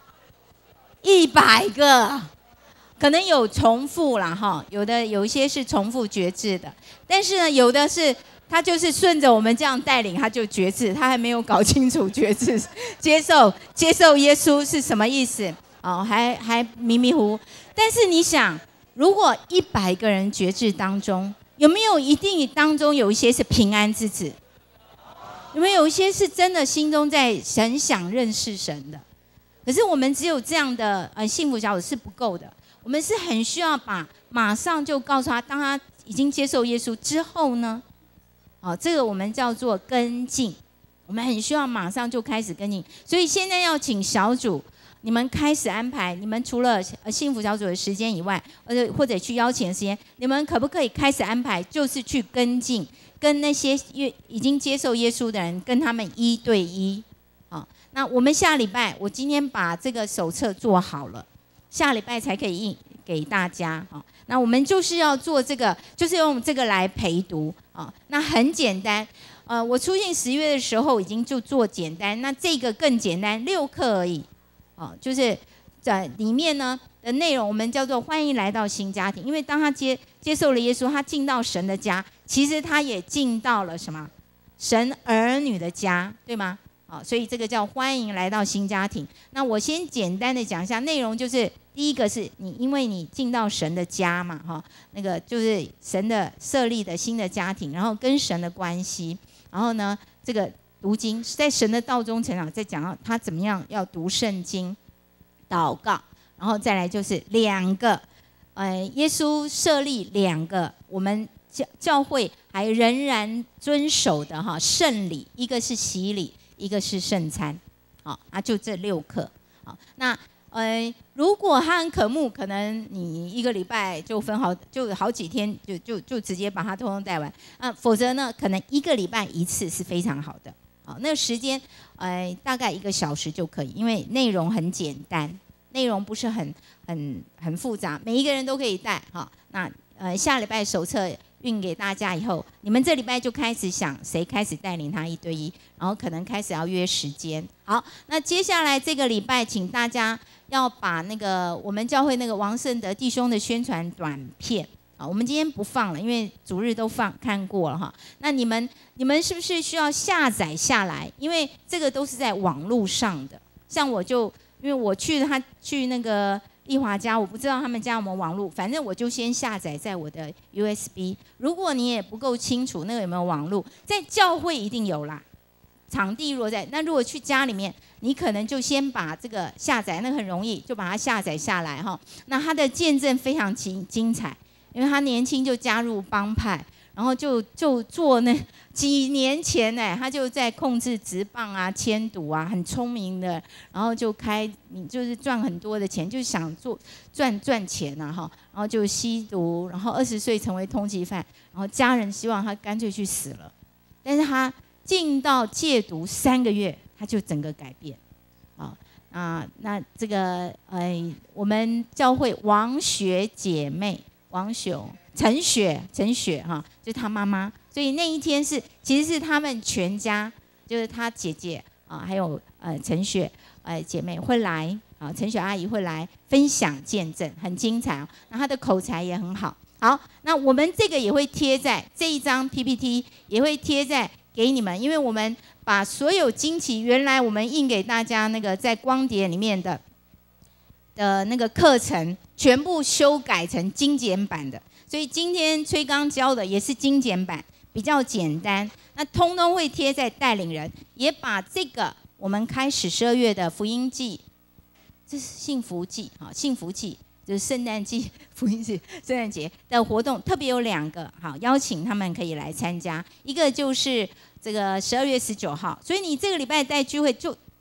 ？100个。可能有重复啦哈，有一些是重复觉志的，但是呢，有的是他就是顺着我们这样带领，他就觉志，他还没有搞清楚觉志接受耶稣是什么意思哦，还迷迷糊。但是你想，如果100个人觉志当中，有没有一定当中有一些是平安之子？有没有一些是真的心中在很想认识神的？可是我们只有这样的幸福小组是不够的。我们是很需要马上就告诉他，当他已经接受耶稣之后呢，这个我们叫做跟进，我们很需要马上就开始跟进。所以现在要请小组，你们开始安排，你们除了幸福小组的时间以外，或者去邀请的时间，你们可不可以开始安排，就是去跟进，跟那些已经接受耶稣的人，跟他们1对1。那我们下礼拜，我今天把这个手册做好了。下礼拜才可以印给大家。那我们就是要做这个，就是用这个来陪读啊。那很简单，我出信10月的时候已经就做简单，那这个更简单，6课而已。就是在里面呢的内容，我们叫做欢迎来到新家庭。因为当他接受了耶稣，他进到神的家，其实他也进到了什么？神儿女的家，对吗？所以这个叫欢迎来到新家庭。那我先简单的讲一下内容，就是第一个是因为你进到神的家嘛，那个就是神的设立的新的家庭，然后跟神的关系，然后呢，这个读经在神的道中成长，再讲到他怎么样要读圣经、祷告，然后再来就是2个，耶稣设立2个我们教会还仍然遵守的圣礼，一个是洗礼。一个是圣餐，就这6课。那如果他很渴慕，可能你1个礼拜就好几天，就直接把它通通带完。否则呢，可能1个礼拜1次是非常好的。那个时间大概1个小时就可以，因为内容很简单，内容不是很复杂，每一个人都可以带。那下礼拜手册运给大家以后，你们这礼拜就开始想谁开始带领他1对1，然后可能开始要约时间。好，那接下来这个礼拜，请大家要把那个我们教会那个王胜德弟兄的宣传短片，我们今天不放了，因为主日都看过了哈。那你们是不是需要下载下来？因为这个都是在网络上的。像因为我去那个丽华家，我不知道他们家有没有网络，反正我就先下载在我的 USB。如果你也不够清楚那个有没有网络，在教会一定有啦。场地若在，那如果去家里面，你可能就先把这个下载，那个很容易，就把它下载下来哈。那他的见证非常精彩，因为他年轻就加入帮派，然后就做那几年前呢，他就在控制职棒啊、签赌啊，很聪明的，然后就是赚很多的钱，就想赚钱啊哈，然后就吸毒，然后20岁成为通缉犯，然后家人希望他干脆去死了，但是他进到戒毒3个月，他就整个改变，那这个我们教会王雪姐妹陈雪哈，就是她妈妈，所以那一天其实是他们全家，就是她姐姐还有陈雪姐妹会来陈雪阿姨会来分享见证，很精彩那她的口才也很好。好，那我们这个也会贴在这一张 PPT， 也会贴在给你们，因为我们把所有惊奇原来我们印给大家那个在光碟里面的那个课程，全部修改成精简版的。所以今天崔刚教的也是精简版，比较简单。那通通会贴在带领人，也把这个我们开始12月的福音季，这是幸福季幸福季就是圣诞季、福音季、圣诞节的活动，特别有2个邀请他们可以来参加。一个就是这个12月19号，所以你这个礼拜带聚会就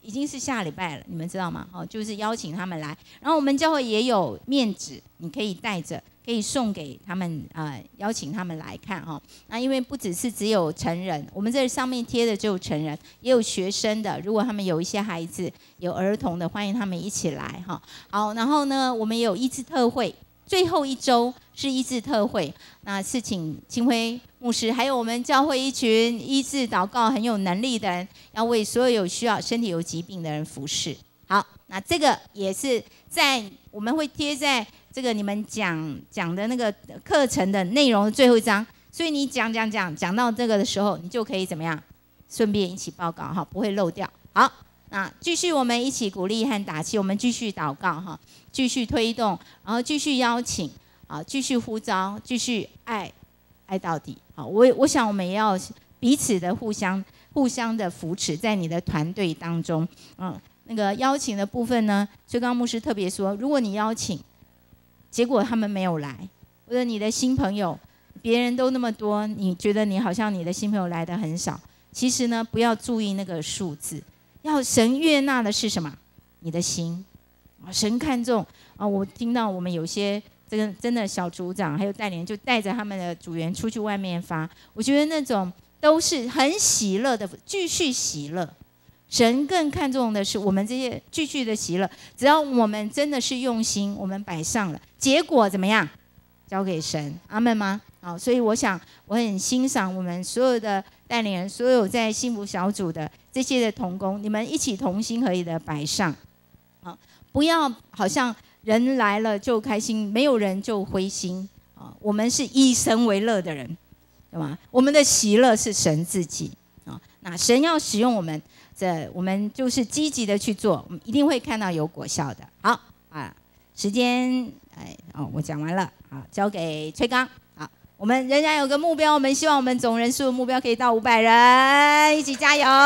已经是下礼拜了，你们知道吗？就是邀请他们来，然后我们教会也有面纸，你可以带着，可以送给他们邀请他们来看哈。那因为不只有成人，我们这上面贴的只有成人，也有学生的，如果他们有一些孩子有儿童的，欢迎他们一起来哈。好，然后呢，我们也有医治特会，最后一周是医治特会，那是请清辉牧师，还有我们教会一群医治祷告很有能力的人，要为所有有需要、身体有疾病的人服侍。好，那这个也是在我们会贴在这个你们讲的那个课程的内容的最后一章，所以你讲到这个的时候，你就可以怎么样，顺便一起报告哈，不会漏掉。好，那继续我们一起鼓励和打气，我们继续祷告哈，继续推动，然后继续邀请啊，继续呼召，继续爱到底。好，我想我们也要彼此的互相的扶持，在你的团队当中，那个邀请的部分呢，崔刚牧师特别说，如果你邀请，结果他们没有来，或者你的新朋友，别人都那么多，你觉得你好像你的新朋友来的很少，其实呢，不要注意那个数字，要神悦纳的是什么？你的心，神看重啊！我听到我们有些这个真的小组长还有带领人就带着他们的组员出去外面发，我觉得那种都是很喜乐的，继续喜乐。神更看重的是我们这些继续的喜乐，只要我们真的是用心，我们摆上了，结果怎么样？交给神，阿们吗？好，所以我想我很欣赏我们所有的带领人，所有在幸福小组的这些的同工，你们一起同心合意的摆上，好，不要好像人来了就开心，没有人就灰心啊。我们是以神为乐的人，对吧？我们的喜乐是神自己啊。那神要使用我们。我们就是积极的去做，我们一定会看到有果效的。好啊，时间我讲完了，好，交给崔刚。好，我们仍然有个目标，我们希望我们总人数的目标可以到500人，一起加油。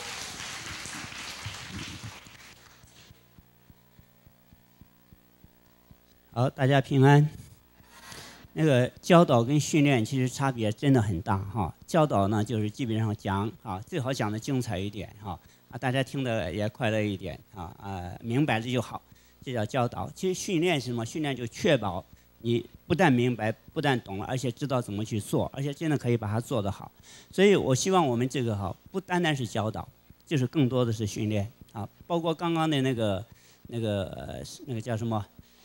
好，大家平安。那个教导跟训练其实差别真的很大哈。教导呢，就是基本上讲啊，最好讲的精彩一点哈大家听得也快乐一点明白了就好，这叫教导。其实训练是什么？训练就确保你不但明白，不但懂了，而且知道怎么去做，而且真的可以把它做得好。所以我希望我们这个不单单是教导，就是更多的是训练啊，包括刚刚的那个叫什么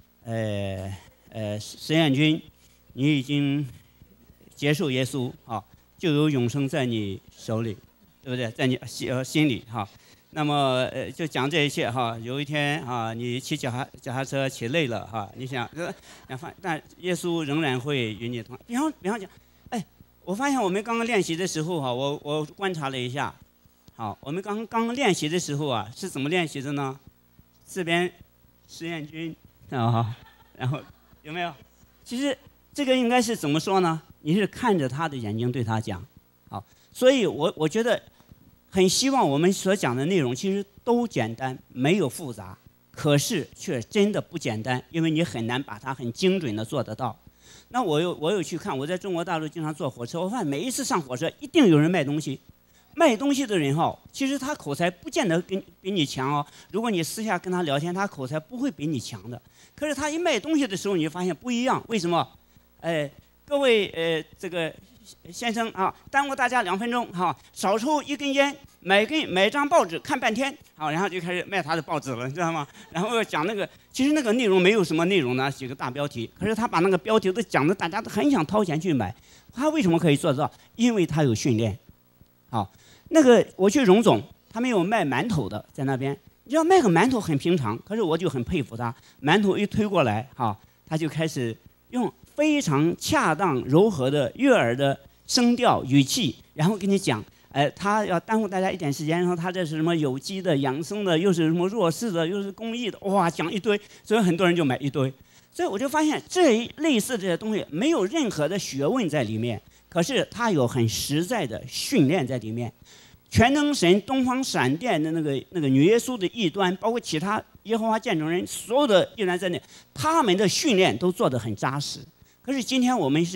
实验军。你已经接受耶稣就有永生在你手里，对不对？在你心里那么就讲这一切有一天你骑脚踏车骑累了你想但耶稣仍然会与你同行。比方讲，我发现我们刚刚练习的时候我观察了一下，我们刚练习的时候是怎么练习的呢？这边实验军然后有没有？其实。这个应该是怎么说呢？你是看着他的眼睛对他讲，好，所以我觉得很希望我们所讲的内容其实都简单，没有复杂，可是却真的不简单，因为你很难把它很精准的做得到。那我有去看，我在中国大陆经常坐火车，我发现每一次上火车一定有人卖东西，卖东西的人其实他口才不见得比你强如果你私下跟他聊天，他口才不会比你强的。可是他一卖东西的时候，你就发现不一样，为什么？各位这个先生耽误大家2分钟少抽1根烟，买张报纸看半天然后就开始卖他的报纸了，你知道吗？然后讲那个，其实那个内容没有什么内容呢，几个大标题，可是他把那个标题都讲的大家都很想掏钱去买。他为什么可以做得到？因为他有训练。那个我去荣总，他们有卖馒头的在那边，你知道卖个馒头很平常，可是我就很佩服他，馒头一推过来他就开始用非常恰当柔和的悦耳的声调语气，然后跟你讲，他要耽误大家一点时间，然后他这是什么有机的、养生的，又是什么弱势的，又是公益的，哇，讲一堆，所以很多人就买一堆。所以我就发现这类似这些东西没有任何的学问在里面，可是它有很实在的训练在里面。全能神、东方闪电的那个女耶稣的异端，包括其他耶和华见证人所有的异端在内，他们的训练都做得很扎实。可是今天我们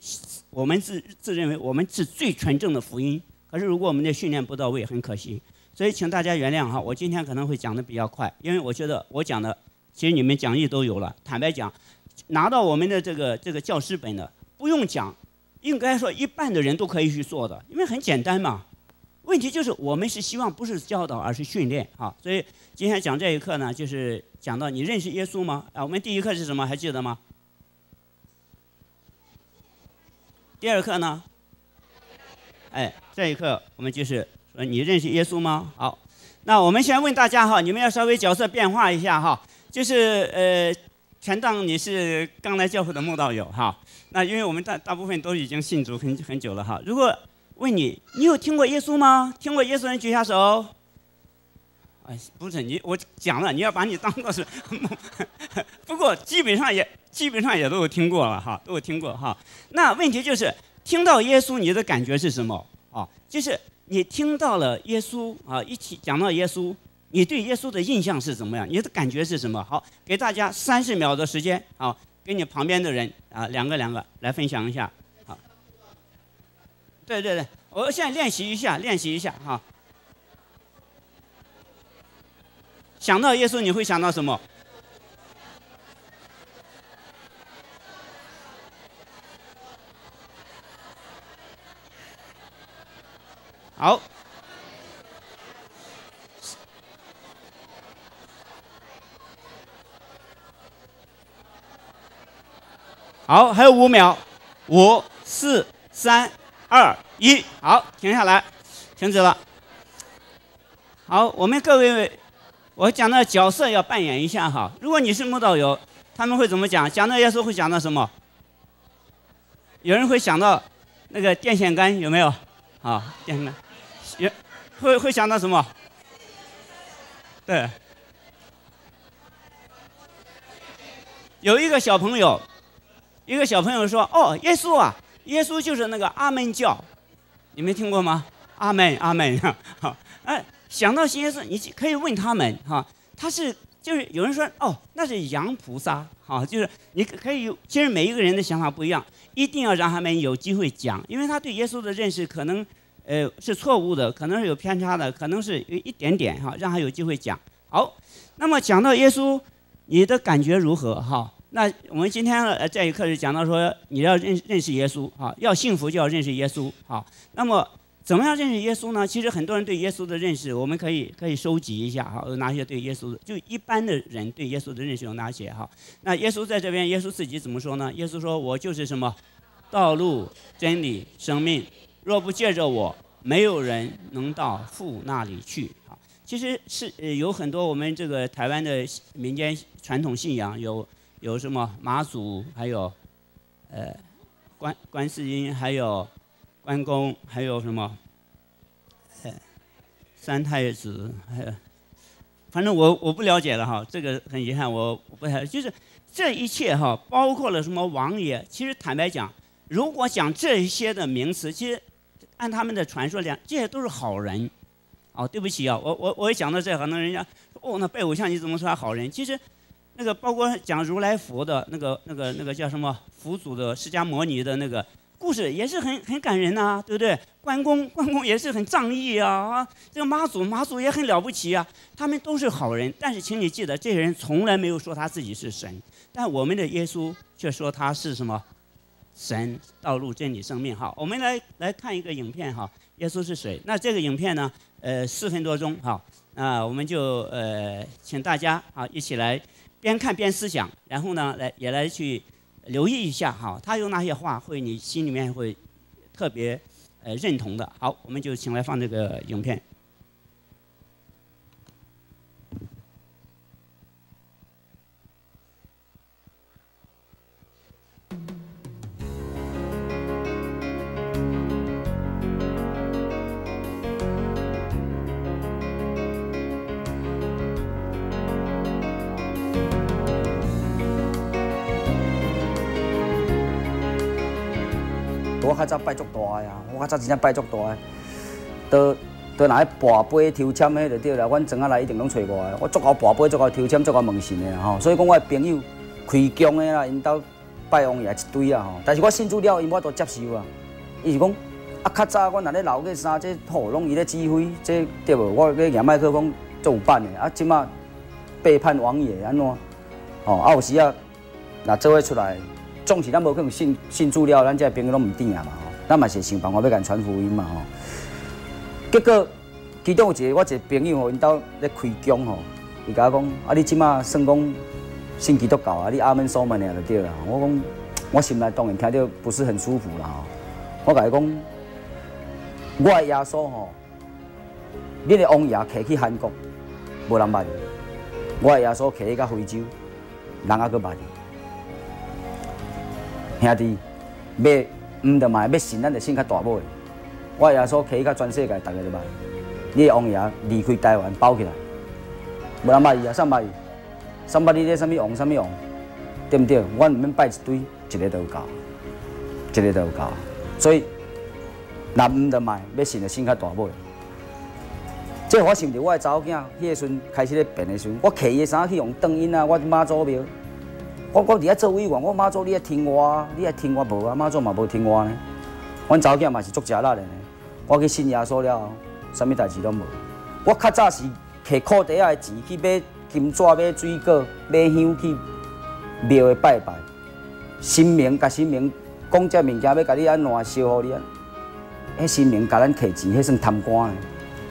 自认为我们是最纯正的福音，可是如果我们的训练不到位，很可惜。 所以请大家原谅哈，我今天可能会讲的比较快，因为我觉得我讲的其实你们讲义都有了。坦白讲，拿到我们的这个教师本的，不用讲，应该说一半的人都可以去做的，因为很简单嘛。问题就是我们是希望不是教导，而是训练啊。所以今天讲这一课呢，就是讲到你认识耶稣吗？啊，我们第一课是什么？还记得吗？第二课呢？哎，这一课我们就是说你认识耶稣吗？好，那我们先问大家哈，你们要稍微角色变化一下哈，就是全当你是刚来教会的慕道友哈。那因为我们大部分都已经信主很久了哈。如果问你，你有听过耶稣吗？听过耶稣人举下手。哎，不是你，我讲了，你要把你当作是，不过基本上也都有听过了哈，都有听过哈。那问题就是，听到耶稣，你的感觉是什么？啊，就是你听到了耶稣啊，一起讲到耶稣，你对耶稣的印象是怎么样？你的感觉是什么？好，给大家30秒的时间啊，给你旁边的人啊，两个来分享一下。好，对，我现在练习一下哈。想到耶稣，你会想到什么？好，好，还有5秒，5、4、3、2、1，好，停下来，停止了。好，我们各位。我讲的角色要扮演一下哈。如果你是慕道友，他们会怎么讲？讲到耶稣会讲到什么？有人会想到那个电线杆有没有？啊，电线杆，会想到什么？对，有一个小朋友说：“哦，耶稣啊，耶稣就是那个阿门教，你没听过吗？阿门，阿门。”好，哎。想到新耶稣，你可以问他们哈，就是有人说哦，那是洋菩萨哈，就是你可以有，其实每一个人的想法不一样，一定要让他们有机会讲，因为他对耶稣的认识可能是错误的，可能是有偏差的，可能是有一点点哈，让他有机会讲。好，那么讲到耶稣，你的感觉如何哈？那我们今天这一课是讲到说你要认识耶稣哈，要幸福就要认识耶稣哈。那么怎么样认识耶稣呢？其实很多人对耶稣的认识，我们可以收集一下哈，有哪些对耶稣的，就一般的人对耶稣的认识有哪些哈？那耶稣在这边，耶稣自己怎么说呢？耶稣说：“我就是什么，道路、真理、生命，若不借着我，没有人能到父那里去。”啊，其实是有很多我们这个台湾的民间传统信仰，有什么妈祖，还有观世音，还有关公，还有什么三太子，还有反正我不了解了哈，这个很遗憾，我不太就是这一切哈，包括了什么王爷，其实坦白讲，如果讲这些的名词，其实按他们的传说讲，这些都是好人。哦，对不起啊，我也讲到这，可能人家说哦，那拜偶像你怎么说他好人？其实那个包括讲如来佛的那个叫什么佛祖的释迦牟尼的那个故事也是很感人呐，对不对？关公也是很仗义啊，这个妈祖也很了不起啊，他们都是好人。但是请你记得，这些人从来没有说他自己是神，但我们的耶稣却说他是什么？神、道路、真理、生命。好，我们来看一个影片哈，耶稣是谁？那这个影片呢，4分多钟哈，那我们就请大家啊一起来边看边思想，然后呢也来去留意一下哈，他有哪些话会你心里面会特别认同的。好，我们就请来放这个影片。 我较早拜足大个啊，我较早真正拜足大个，都拿去跋杯抽签迄就对啦。阮庄仔来一定拢找我的，我足够跋杯，足够抽签，足够问神的吼。所以讲我的朋友开宫的啦，因兜拜王爷一堆啊吼。但是我信主了，因我都接受啊。伊是讲啊，较早阮若咧留个衫，这好拢伊咧指挥，这对无？我咧举麦克风做有办的，啊，即马背叛王爷安怎？哦，啊有时啊，若做伙出来，总是咱无可能信资料，咱这朋友拢毋定啊嘛吼，咱嘛是想办法要甲传福音嘛吼。结果其中有我一个朋友吼，因兜咧开工吼，伊甲我讲，啊你即马算讲信基督教啊，你阿门所门尔就对啦。我讲，我心内当然听着不是很舒服啦吼。我甲伊讲，我的耶稣吼，恁的王爷摕去韩国，无人捌伊；我的耶稣摕去到非洲，人还佫捌伊。兄弟，毋着嘛要信，咱着信较大尾。我的耶稣摕去到全世界，大家都捌。你的王爷离开台湾跑起来，无人捌伊啊，啥捌伊？啥捌你咧？啥物王？啥物王？对毋对？阮毋免拜一堆，一个就有够，一个就有够。所以，若毋着卖，要信就信较大尾。这我想着我的查某囝，迄个时阵开始咧变的时阵，我摕伊的衫去用转因啊，我妈祖庙，我伫遐做委员，我妈祖你爱听我啊，你爱听我无啊？妈祖嘛无听我呢。阮查某囝嘛是足食力的呢。我去信耶稣了后，啥物代志拢无。我较早是摕裤底仔的钱去买金纸、买水果、买香去庙的拜拜，神明甲神明讲这物件要甲你安怎烧互你啊？迄神明甲咱摕钱，迄算贪官呢。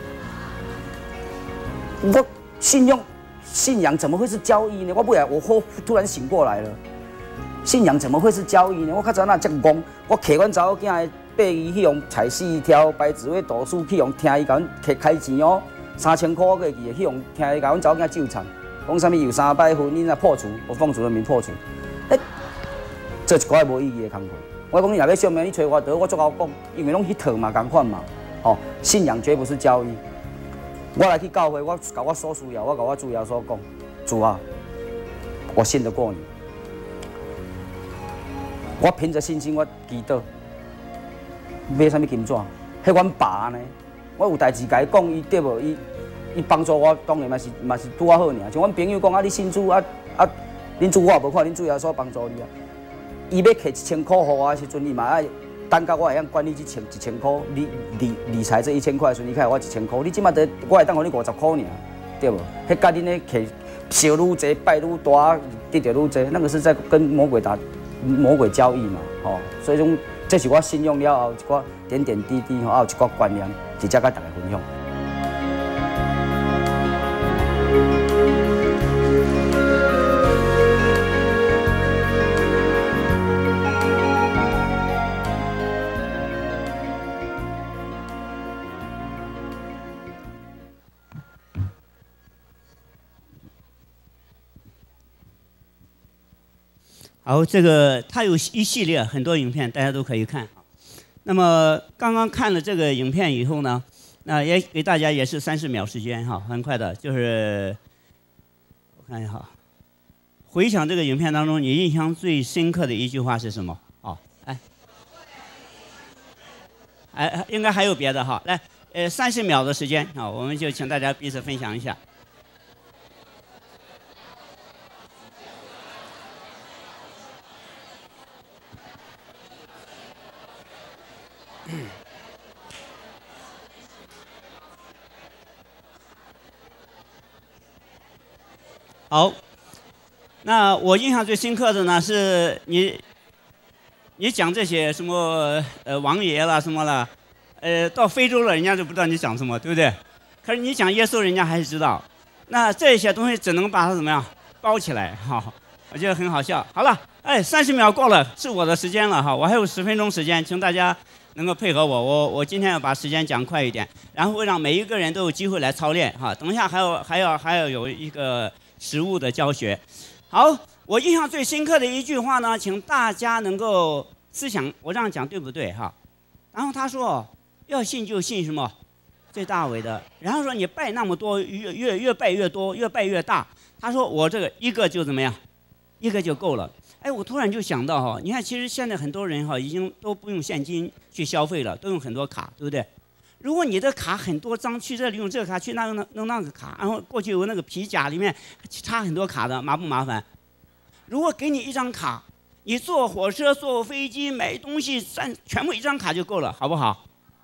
我信仰怎么会是交易呢？我突然醒过来了，信仰怎么会是交易呢？我较早那遮戆，我摕阮查某囝的八字去用采4条白紫薇读书去用听伊甲阮摕开钱哦，3000块我过去去用听伊甲阮查某囝咒唱，讲啥物有3摆婚姻啊破除，我奉主的名破除。做一寡无意义的工作。我讲你若要上面，你找我倒，我足够讲，因为拢迄套嘛，共款嘛。哦，信仰绝不是交易。我来去教会，我甲我所需要，我甲我主耶稣讲，主啊，我信得过你。我凭着信心，我祈祷。买啥物金纸？迄阮爸呢？我有代志甲伊讲，伊对无？伊帮助我，当然嘛是拄啊好尔。像阮朋友讲啊，你信主啊，恁主我也无看恁主耶稣帮助你啊。伊要摕1000块互我的时阵，伊嘛爱等到我会晓管理这1000块，理财这1000块的时阵，伊开我1000块。你即马得我会当互你50块尔，对无？迄甲恁咧摕烧愈济，拜愈大，得到愈济，那个是在跟魔鬼交易嘛，吼。所以讲，这是我信用了后一寡点点滴滴吼，还有一寡观念，直接甲大家分享。 好，这个它有一系列很多影片，大家都可以看。那么刚刚看了这个影片以后呢，那也给大家也是30秒时间哈，很快的，就是我看一下，回想这个影片当中，你印象最深刻的一句话是什么？哦，应该还有别的哈，来，30秒的时间啊，我们就请大家彼此分享一下。好，那我印象最深刻的呢是你讲这些什么王爷啦什么啦，到非洲了人家就不知道你讲什么，对不对？可是你讲耶稣，人家还是知道。那这些东西只能把它怎么样包起来哈，我觉得很好笑。好了，30秒过了，是我的时间了哈，我还有10分钟时间，请大家能够配合我今天要把时间讲快一点，然后让每一个人都有机会来操练哈。等一下还要有一个实物的教学。好，我印象最深刻的一句话呢，请大家能够思想，我这样讲对不对哈？然后他说，要信就信什么？最大伟的。然后说你拜那么多，越拜越多，越拜越大。他说我这个一个就怎么样，一个就够了。我突然就想到哈，你看其实现在很多人哈已经都不用现金去消费了，都用很多卡，对不对？如果你的卡很多张，去这里用这个卡，去那个弄那个卡，然后过去有那个皮夹里面插很多卡的，麻不麻烦？如果给你一张卡，你坐火车、坐飞机、买东西，全部一张卡就够了，好不好？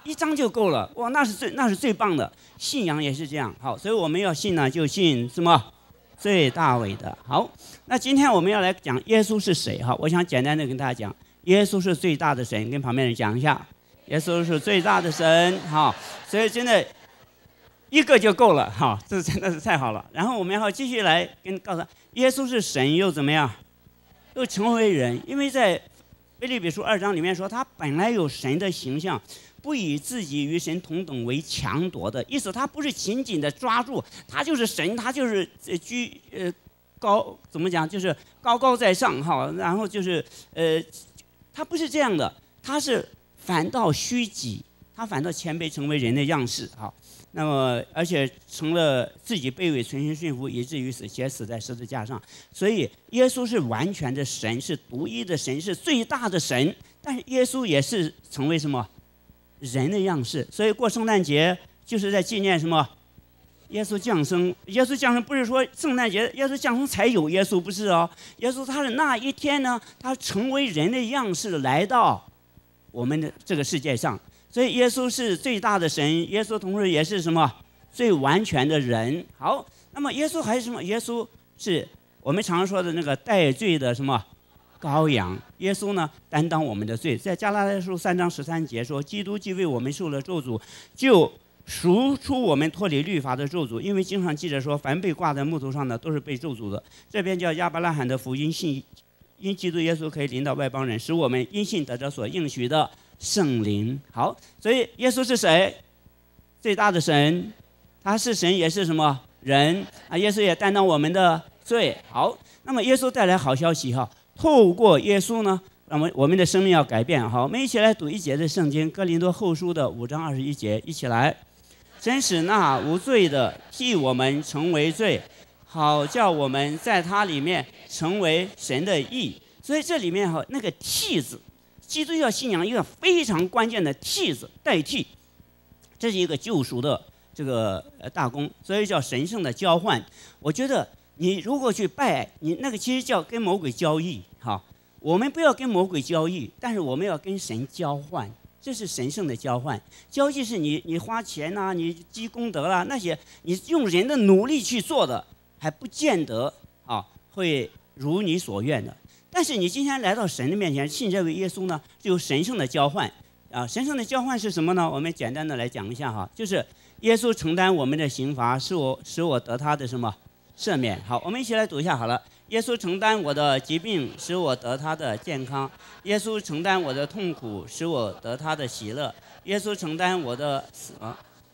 1章就够了。哇，那是最棒的。信仰也是这样。好，所以我们要信呢，就信什么？最大伟的。好，那今天我们要来讲耶稣是谁？哈，我想简单的跟大家讲，耶稣是最大的神，跟旁边人讲一下，耶稣是最大的神。哈，所以真的一个就够了。哈，这真的是太好了。然后我们要继续来告诉他，耶稣是神又怎么样？又成为人，因为在腓立比书2章里面说，他本来有神的形象，不以自己与神同等为强夺的意思，他不是紧紧的抓住，他就是神，他就是高，怎么讲，就是高高在上哈，然后就是他不是这样的，他是反倒虚己，他反倒谦卑成为人的样式哈。那么，而且成了自己卑微、存心顺服，以至于死，且死在十字架上。所以，耶稣是完全的神，是独一的神，是最大的神。但是，耶稣也是成为什么人的样式。所以，过圣诞节就是在纪念什么？耶稣降生。耶稣降生不是说圣诞节耶稣降生才有耶稣，不是哦。耶稣他是那一天呢，他成为人的样式来到我们的这个世界上。所以耶稣是最大的神，耶稣同时也是什么最完全的人。好，那么耶稣还是什么？耶稣是我们常说的那个代罪的什么羔羊。耶稣呢担当我们的罪，在加拉太书3章13节说，基督既为我们受了咒诅，就赎出我们脱离律法的咒诅。因为经常记着说，凡被挂在木头上的都是被咒诅的。这边叫亚伯拉罕的福音信，因基督耶稣可以临到外邦人，使我们因信得着所应许的圣灵。好，所以耶稣是谁？最大的神，他是神也是什么人啊？耶稣也担当我们的罪。好，那么耶稣带来好消息哈，透过耶稣呢，那么我们的生命要改变。好，我们一起来读一节的圣经，哥林多后书的5章21节，一起来。真使那无罪的替我们成为罪，好叫我们在他里面成为神的义。所以这里面哈那个替字，基督教信仰一个非常关键的替字，代替，这是一个救赎的这个大功，所以叫神圣的交换。我觉得你如果去拜，你那个其实叫跟魔鬼交易哈。我们不要跟魔鬼交易，但是我们要跟神交换，这是神圣的交换。交易是你花钱呐、你积功德啦，那些你用人的努力去做的，还不见得会如你所愿的。但是你今天来到神的面前，信这位耶稣呢，就有神圣的交换啊。神圣的交换是什么呢？我们简单的来讲一下哈，就是耶稣承担我们的刑罚，使我得他的什么赦免。好，我们一起来读一下好了。耶稣承担我的疾病，使我得他的健康；耶稣承担我的痛苦，使我得他的喜乐；耶稣承担我的死亡；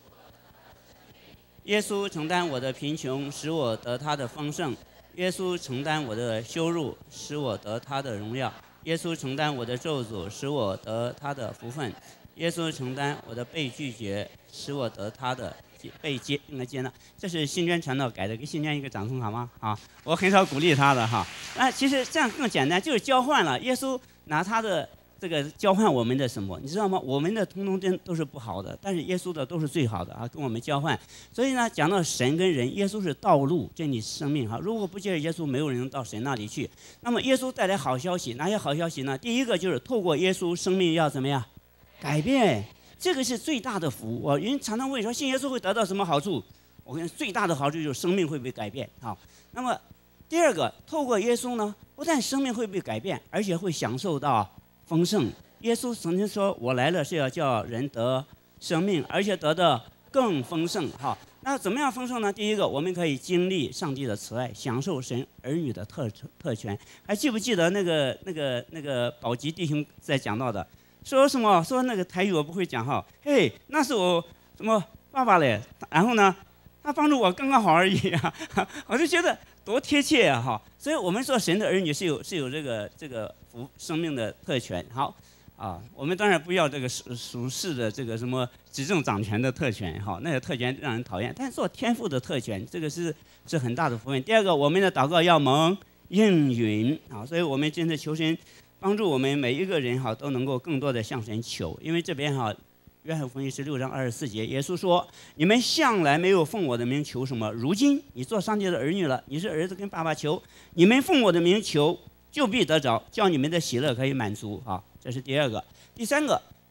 耶稣承担我的贫穷，使我得他的丰盛；耶稣承担我的羞辱，使我得他的荣耀；耶稣承担我的咒诅，使我得他的福分；耶稣承担我的被拒绝，使我得他的被接纳。这是新捐传道改的，给新捐一个掌声好吗？啊，我很少鼓励他的哈。那其实这样更简单，就是交换了。耶稣拿他的这个交换我们的什么？你知道吗？我们的通通真都是不好的，但是耶稣的都是最好的啊，跟我们交换。所以呢，讲到神跟人，耶稣是道路、真理、生命哈。如果不借着耶稣，没有人能到神那里去。那么耶稣带来好消息，哪些好消息呢？第一个就是透过耶稣，生命要怎么样改变。这个是最大的福。我人常常问说，信耶稣会得到什么好处？我跟你最大的好处就是生命会被改变。好，那么第二个，透过耶稣呢，不但生命会被改变，而且会享受到丰盛。耶稣曾经说：“我来了是要叫人得生命，而且得的更丰盛。”好，那怎么样丰盛呢？第一个，我们可以经历上帝的慈爱，享受神儿女的特权。还记不记得那个宝吉弟兄在讲到的？说什么？说那个台语我不会讲哈，嘿，那是我什么爸爸嘞？然后呢，他帮助我刚刚好而已啊，我就觉得多贴切啊哈。所以我们做神的儿女是有这个福生命的特权。好啊，我们当然不要这个属世的这个什么执政掌权的特权哈，那个特权让人讨厌。但是做天父的特权，这个是很大的福分。第二个，我们的祷告要蒙应允啊，所以我们真的求神帮助我们每一个人哈都能够更多的向神求，因为这边哈，约翰福音16章24节，耶稣说：“你们向来没有奉我的名求什么，如今你做上帝的儿女了，你是儿子跟爸爸求，你们奉我的名求，就必得着，叫你们的喜乐可以满足。”啊，这是第二个。第三个，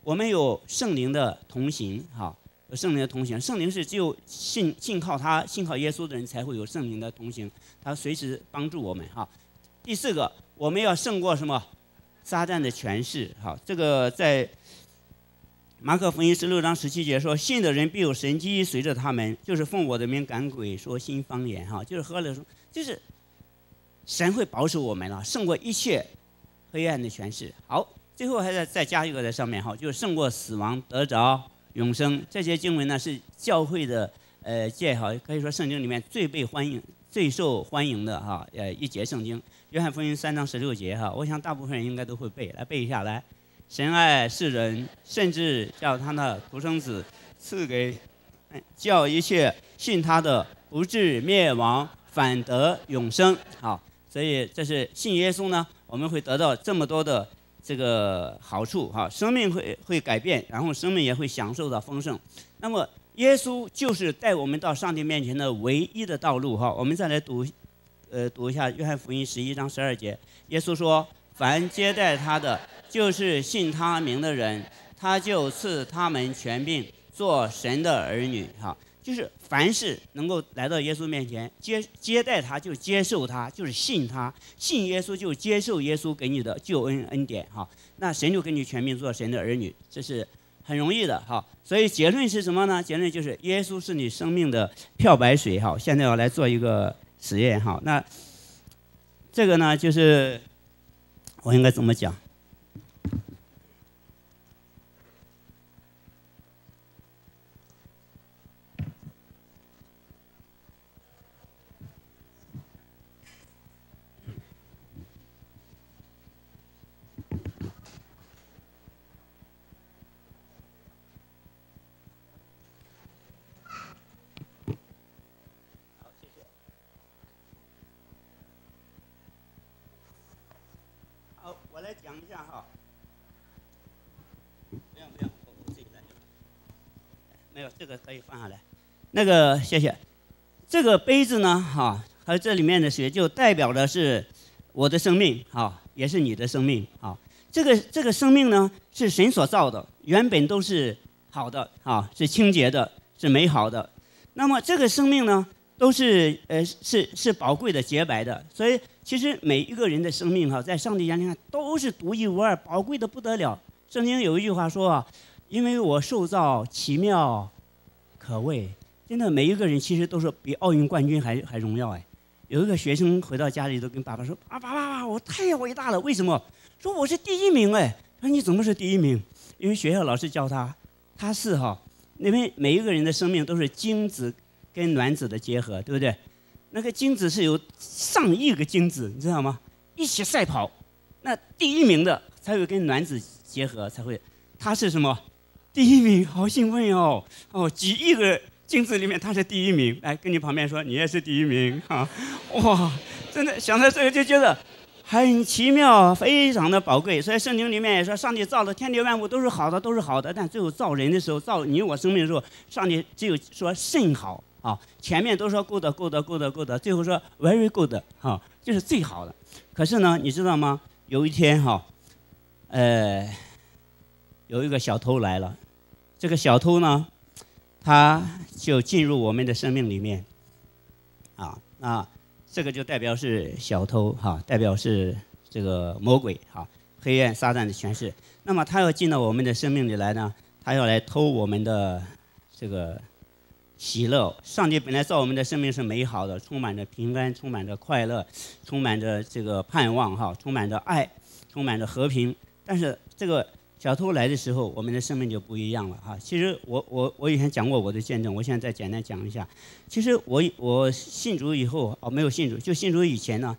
我们有圣灵的同行，哈，有圣灵的同行。圣灵是只有信靠他、信靠耶稣的人才会有圣灵的同行，他随时帮助我们，哈。第4个，我们要胜过什么？撒旦的权势，哈，这个在马可福音16章17节说，信的人必有神迹随着他们，就是奉我的名赶鬼，说新方言，哈，就是喝了说，就是神会保守我们了，胜过一切黑暗的权势。好，最后还再加一个在上面，哈，就是胜过死亡，得着永生。这些经文呢是教会的介绍，可以说圣经里面最受欢迎的哈一节圣经，约翰福音3章16节，哈，我想大部分人应该都会背，来背一下来。神爱世人，甚至叫他的独生子赐给，叫一切信他的不至灭亡，反得永生。好，所以这是信耶稣呢，我们会得到这么多的这个好处，哈，生命会改变，然后生命也会享受到丰盛。那么耶稣就是带我们到上帝面前的唯一的道路，哈。我们再来读一下约翰福音11章12节，耶稣说：“凡接待他的，就是信他名的人，他就赐他们权柄，做神的儿女。”哈，就是凡是能够来到耶稣面前接待他，就接受他，就是信他，信耶稣就接受耶稣给你的救恩恩典，哈。那神就给你权柄做神的儿女，这是很容易的，哈。所以结论是什么呢？结论就是耶稣是你生命的漂白水，哈。现在要来做一个实验，哈。那这个呢，就是我应该怎么讲？我来讲一下哈，没有，我自己来就没有，这个可以放下来。那个谢谢，这个杯子呢，哈，还有这里面的水就代表的是我的生命，哈，也是你的生命，啊。这个生命呢是神所造的，原本都是好的，啊，是清洁的，是美好的。那么这个生命呢，都是是宝贵的、洁白的，所以其实每一个人的生命哈，在上帝眼里看都是独一无二、宝贵的不得了。圣经有一句话说啊，因为我受造奇妙可畏，真的每一个人其实都是比奥运冠军还荣耀哎。有一个学生回到家里都跟爸爸说：“啊，爸爸，我太伟大了，为什么？说我是第1名哎。说你怎么是第1名？因为学校老师教他是哈，因为每一个人的生命都是精子跟卵子的结合，对不对？那个精子是有上亿个精子，你知道吗？一起赛跑，那第1名的才会跟卵子结合，才会。他是什么？第1名，好兴奋哦！哦，几亿个精子里面他是第1名。来，跟你旁边说，你也是第1名啊！哇，真的想到这个就觉得很奇妙，非常的宝贵。所以圣经里面也说，上帝造的天地万物都是好的，都是好的。但最后造人的时候，造你我生命的时候，上帝只有说甚好。啊，前面都说 good， 最后说 very good， 哈，就是最好的。可是呢，你知道吗？有一天哈，有一个小偷来了，这个小偷呢，他就进入我们的生命里面，啊，这个就代表是小偷哈，代表是这个魔鬼哈，黑暗撒旦的权势。那么他要进到我们的生命里来呢，他要来偷我们的这个喜乐。上帝本来造我们的生命是美好的，充满着平安，充满着快乐，充满着这个盼望哈，充满着爱，充满着和平。但是这个小偷来的时候，我们的生命就不一样了哈。其实我以前讲过我的见证，我现在再简单讲一下。其实我信主以后没有信主，就信主以前呢，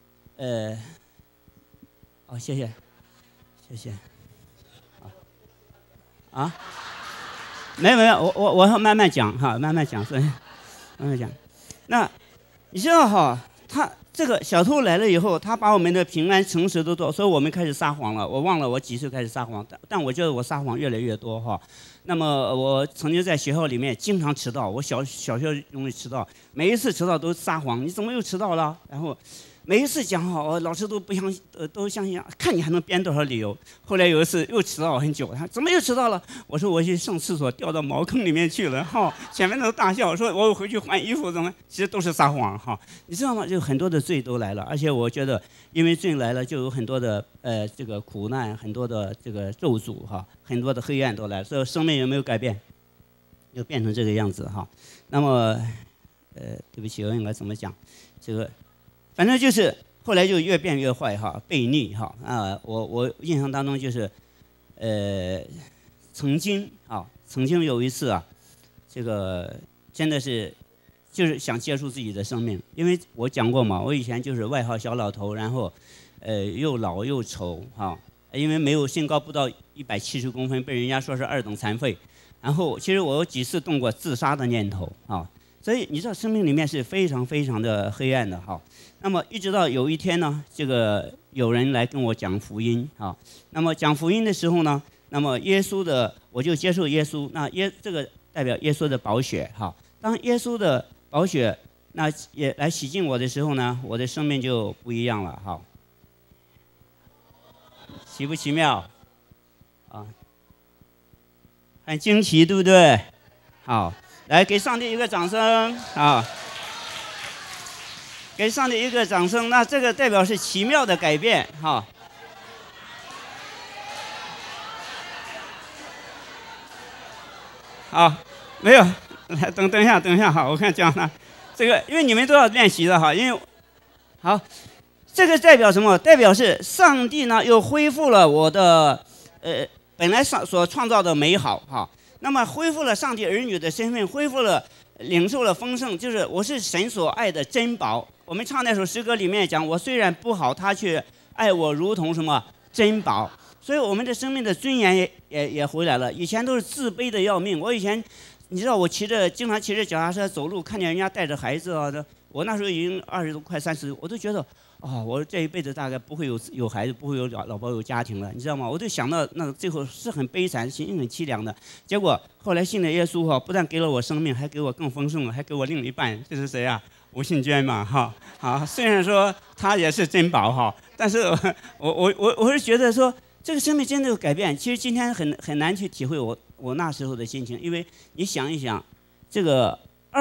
谢谢，啊。没有，我要慢慢讲哈，慢慢讲，所以慢慢讲。那你知道哈，他这个小偷来了以后，他把我们的平安、诚实都做，所以我们开始撒谎了。我忘了我几岁开始撒谎，但我觉得我撒谎越来越多哈。那么我曾经在学校里面经常迟到，我小学容易迟到，每一次迟到都撒谎，你怎么又迟到了？然后每一次讲好，老师都不相信，都相信，看你还能编多少理由。后来有一次又迟到很久，他怎么又迟到了？我说我去上厕所，掉到茅坑里面去了。哈，前面都大笑，说我回去换衣服怎么？其实都是撒谎哈，你知道吗？就很多的罪都来了，而且我觉得，因为罪来了，就有很多的这个苦难，很多的这个咒诅哈，很多的黑暗都来了，所以生命有没有改变？就变成这个样子哈。那么，对不起，我应该怎么讲？这个。反正就是后来就越变越坏哈，悖逆哈啊！我印象当中就是，曾经有一次啊，这个真的是就是想结束自己的生命，因为我讲过嘛，我以前就是外号小老头，然后又老又丑哈，因为没有身高不到170公分，被人家说是2等残废，然后其实我有几次动过自杀的念头啊。所以你知道，生命里面是非常非常的黑暗的哈。那么一直到有一天呢，这个有人来跟我讲福音啊。那么讲福音的时候呢，那么耶稣的我就接受耶稣，那这个代表耶稣的宝血哈。当耶稣的宝血那也来洗净我的时候呢，我的生命就不一样了哈。奇不奇妙？啊，很惊奇，对不对？好。来，给上帝一个掌声啊！给上帝一个掌声。那这个代表是奇妙的改变哈。好，没有，来等一下哈，我看这样呢，这个因为你们都要练习的哈，因为好，这个代表什么？代表是上帝呢又恢复了我的本来所创造的美好哈。那么恢复了上帝儿女的身份，恢复了领受了丰盛，就是我是神所爱的珍宝。我们唱那首诗歌里面讲，我虽然不好，他却爱我如同什么珍宝。所以我们的生命的尊严也回来了。以前都是自卑的要命。我以前你知道，我经常骑着脚踏车走路，看见人家带着孩子啊，我那时候已经20多快30，我都觉得我这一辈子大概不会有孩子，不会有老婆有家庭了，你知道吗？我就想到那个最后是很悲惨，心很凄凉的。结果后来信了耶稣哈，不但给了我生命，还给我更丰盛了，还给我另一半，这是谁啊？吴信娟嘛哈。好，虽然说他也是珍宝哈，但是我是觉得说这个生命真的有改变。其实今天很难去体会我那时候的心情，因为你想一想，这个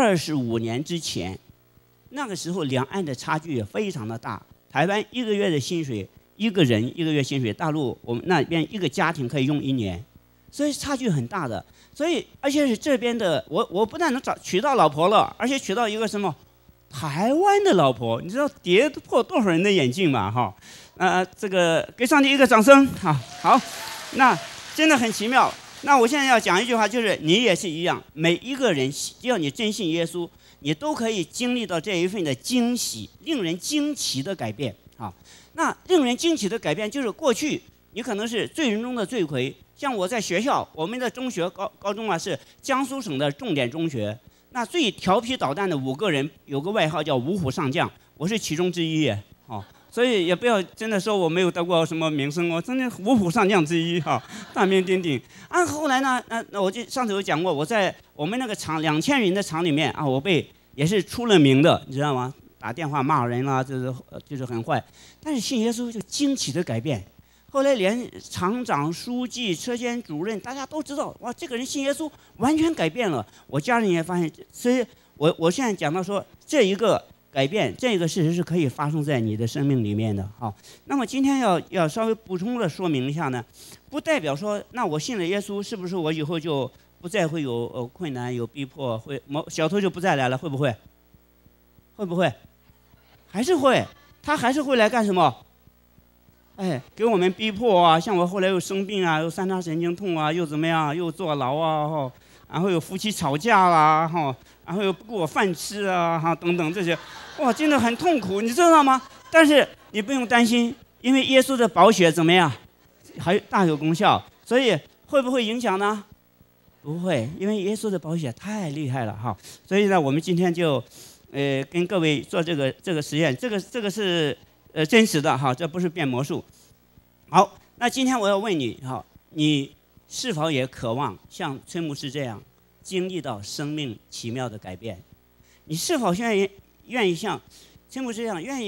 25年之前。那个时候两岸的差距也非常的大，台湾1个月的薪水，一个人1个月薪水，大陆我们那边一个家庭可以用1年，所以差距很大的。所以而且是这边的我不但能娶到老婆了，而且娶到一个什么台湾的老婆，你知道跌破多少人的眼镜嘛哈？这个给上帝一个掌声啊！好，那真的很奇妙。那我现在要讲一句话，就是你也是一样，每一个人只要你真信耶稣，你都可以经历到这一份的惊喜，令人惊奇的改变啊！那令人惊奇的改变，就是过去你可能是罪人中的罪魁，像我在学校，我们的中学高中啊是江苏省的重点中学，那最调皮捣蛋的5个人有个外号叫五虎上将，我是其中之一哦。所以也不要真的说我没有得过什么名声，我真的五虎上将之一哈，大名鼎鼎。后来呢，那我就上次有讲过，我在我们那个厂2000人的厂里面啊，我也是出了名的，你知道吗？打电话骂人啦，就是很坏。但是信耶稣就惊奇的改变，后来连厂长、书记、车间主任大家都知道，哇，这个人信耶稣完全改变了。我家人也发现，所以我现在讲到说这一个。改变这个事实是可以发生在你的生命里面的。好，那么今天要稍微补充的说明一下呢，不代表说那我信了耶稣，是不是我以后就不再会有困难、有逼迫，小偷就不再来了？会不会？会不会？还是会，他还是会来干什么？给我们逼迫啊！像我后来又生病啊，又3叉神经痛啊，又怎么样，又坐牢啊，然后有夫妻吵架啦，然后又不给我饭吃啊，等等这些，哇，真的很痛苦，你知道吗？但是你不用担心，因为耶稣的宝血怎么样，还大有功效，所以会不会影响呢？不会，因为耶稣的宝血太厉害了哈。所以呢，我们今天就跟各位做这个实验，这个是真实的哈，这不是变魔术。好，那今天我要问你哈，你是否也渴望像崔牧师这样经历到生命奇妙的改变？你是否愿意像崔牧师这样愿意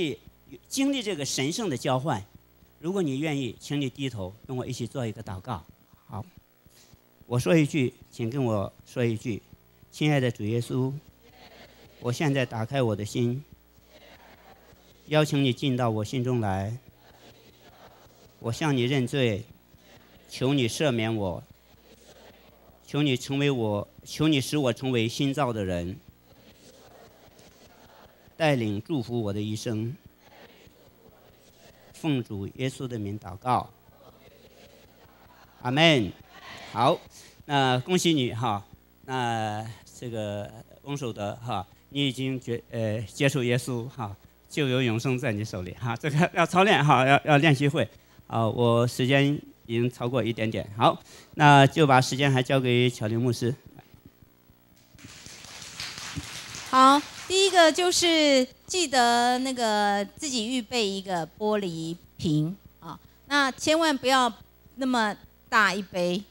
经历这个神圣的交换。如果你愿意，请你低头跟我一起做一个祷告。好，我说一句，请跟我说一句：亲爱的主耶稣，我现在打开我的心，邀请你进到我心中来。我向你认罪，求你赦免我，求你使我成为新造的人，带领祝福我的一生。奉主耶稣的名祷告，阿门。好，那恭喜你哈，那这个翁守德哈，你已经接受耶稣哈，就有永生在你手里哈。这个要操练哈，要练习会。我时间已经超过一点点，好，那就把时间还交给巧玲牧师。 好，第一个就是记得那个自己预备一个玻璃瓶啊，那千万不要那么大一杯。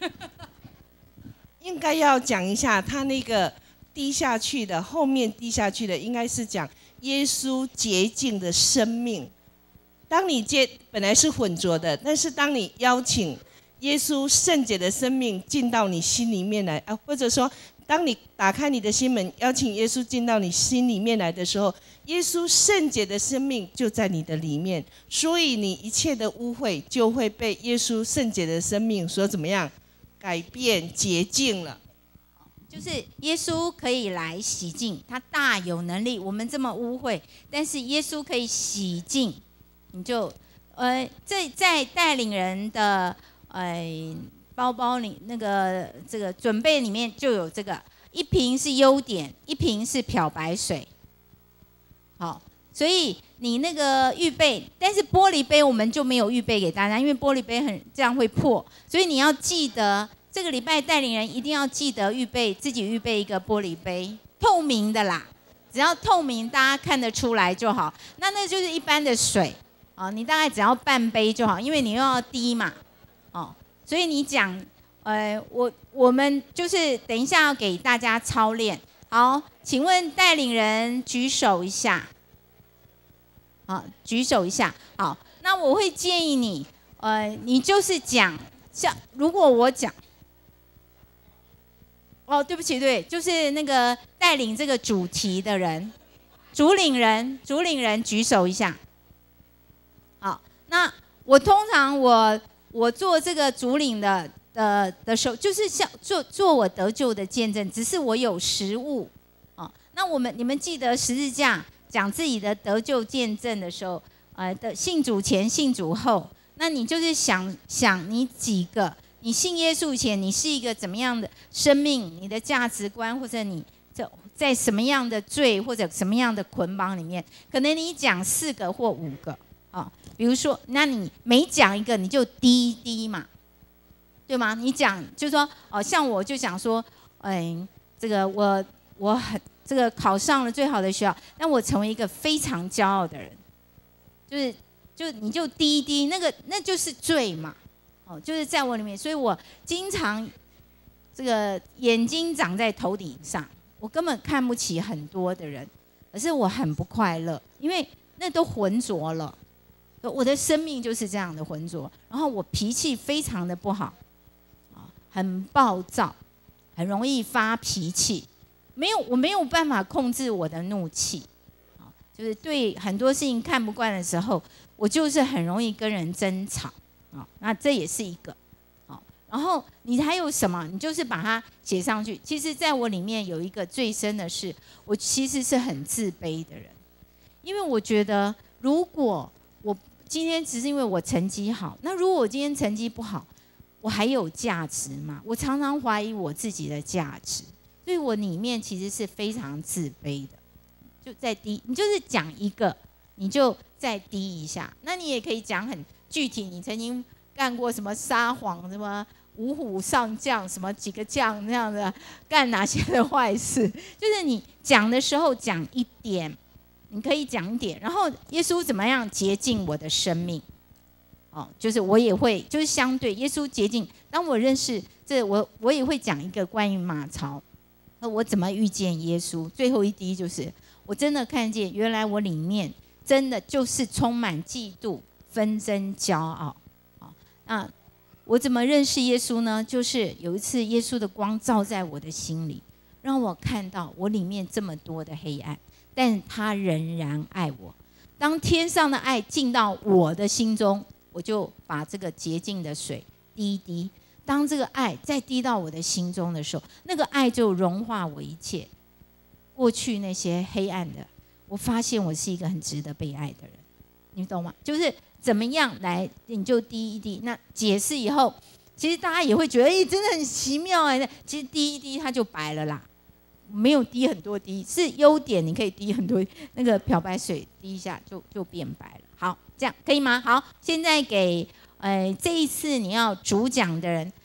应该要讲一下，他那个滴下去的，后面滴下去的，应该是讲耶稣洁净的生命。当你本来是浑浊的，但是当你邀请耶稣圣洁的生命进到你心里面来，或者说当你打开你的心门，邀请耶稣进到你心里面来的时候，耶稣圣洁的生命就在你的里面，所以你一切的污秽就会被耶稣圣洁的生命所怎么样改变洁净了。 就是耶稣可以来洗净，他大有能力。我们这么污秽，但是耶稣可以洗净。你就在带领人的包包里那个这个准备里面就有这个，一瓶是优点，一瓶是漂白水。好，所以你那个预备，但是玻璃杯我们就没有预备给大家，因为玻璃杯这样会破，所以你要记得这个礼拜带领人一定要记得自己预备一个玻璃杯，透明的啦，只要透明大家看得出来就好。那就是一般的水。你大概只要半杯就好，因为你又要滴嘛，所以你讲，我们就是等一下要给大家操练。好，请问带领人举手一下，好，举手一下。好，那我会建议你，你就是讲，像如果我讲，对不起，对，就是那个带领这个主题的人，主领人举手一下。好，那我通常我做这个主领的时候，就是像做我得救的见证，只是我有实物。那你们记得十字架讲自己的得救见证的时候，的信主前信主后，那你就是想你几个，你信耶稣前你是一个怎么样的生命，你的价值观，或者你在什么样的罪或者什么样的捆绑里面，可能你讲4个或5个。比如说，那你每讲一个你就滴一滴嘛，对吗？你讲就说像我就想说，这个我很这个考上了最好的学校，但我成为一个非常骄傲的人，就你就滴一滴，那就是罪嘛，就是在我里面，所以我经常这个眼睛长在头顶上，我根本看不起很多的人，可是我很不快乐，因为那都浑浊了。我的生命就是这样的浑浊，然后我脾气非常的不好，很暴躁，很容易发脾气，我没有办法控制我的怒气，就是对很多事情看不惯的时候，我就是很容易跟人争吵，那这也是一个，然后你还有什么？你就是把它写上去。其实，在我里面有一个最深的是，我其实是很自卑的人，因为我觉得如果我今天只是因为我成绩好，那如果我今天成绩不好，我还有价值吗？我常常怀疑我自己的价值，所以我里面其实是非常自卑的。就再低，你就是讲一个，你就再低一下。那你也可以讲很具体，你曾经干过什么撒谎，什么五虎上将，什么几个将那样的，干哪些的坏事？就是你讲的时候讲一点。你可以讲一点，然后耶稣怎么样洁净我的生命？就是我也会，就是相对耶稣洁净。当我认识这，我也会讲一个关于马槽，我怎么遇见耶稣。最后一滴就是，我真的看见原来我里面真的就是充满嫉妒、纷争、骄傲。那我怎么认识耶稣呢？就是有一次耶稣的光照在我的心里，让我看到我里面这么多的黑暗，但他仍然爱我。当天上的爱进到我的心中，我就把这个洁净的水滴一滴。当这个爱再滴到我的心中的时候，那个爱就融化我一切过去那些黑暗的。我发现我是一个很值得被爱的人，你懂吗？就是怎么样来，你就滴一滴。那解释以后，其实大家也会觉得，真的很奇妙哎。其实滴一滴它就白了啦，没有滴很多滴，是优点，你可以滴很多，那个漂白水滴一下就变白了。好，这样可以吗？好，现在给这一次你要主讲的人，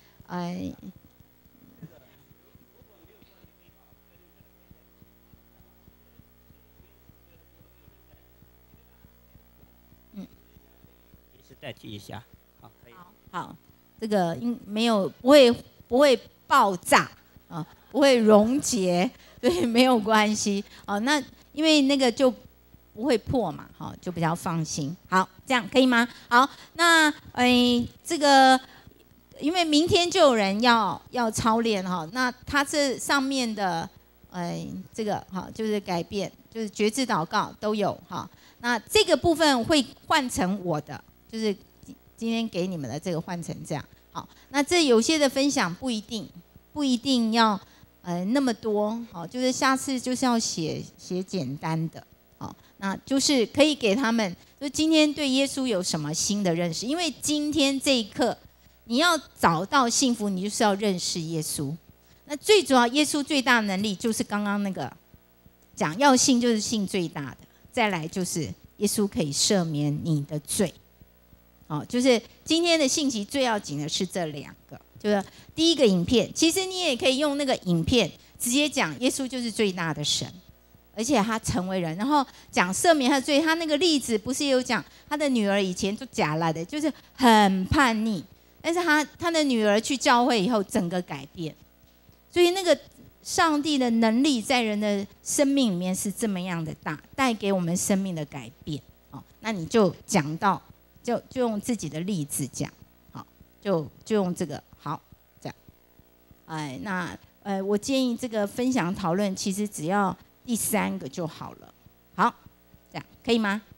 代替一下，好，可以。 好，这个不会爆炸啊，不会溶解，对，没有关系。那因为那个就不会破嘛，就比较放心。好，这样可以吗？好，那这个因为明天就有人要操练哈，那他这上面的这个就是改变，就是觉知祷告都有哈。那这个部分会换成我的。就是今天给你们的这个换成这样，好，那这有些的分享不一定要那么多，好，就是下次就是要写简单的，好，那就是可以给他们，就今天对耶稣有什么新的认识？因为今天这一刻你要找到幸福，你就是要认识耶稣。那最主要，耶稣最大的能力就是刚刚那个讲，要信就是信最大的，再来就是耶稣可以赦免你的罪。就是今天的信息最要紧的是这2个，就是第一个影片，其实你也可以用那个影片直接讲耶稣就是最大的神，而且他成为人，然后讲赦免他的罪。他那个例子不是也有讲他的女儿以前就假了的，就是很叛逆，但是他的女儿去教会以后整个改变，所以那个上帝的能力在人的生命里面是这么样的大，带给我们生命的改变。那你就讲到。就用自己的例子讲，好，就用这个，好，这样，那我建议这个分享讨论其实只要第3个就好了，好，这样可以吗？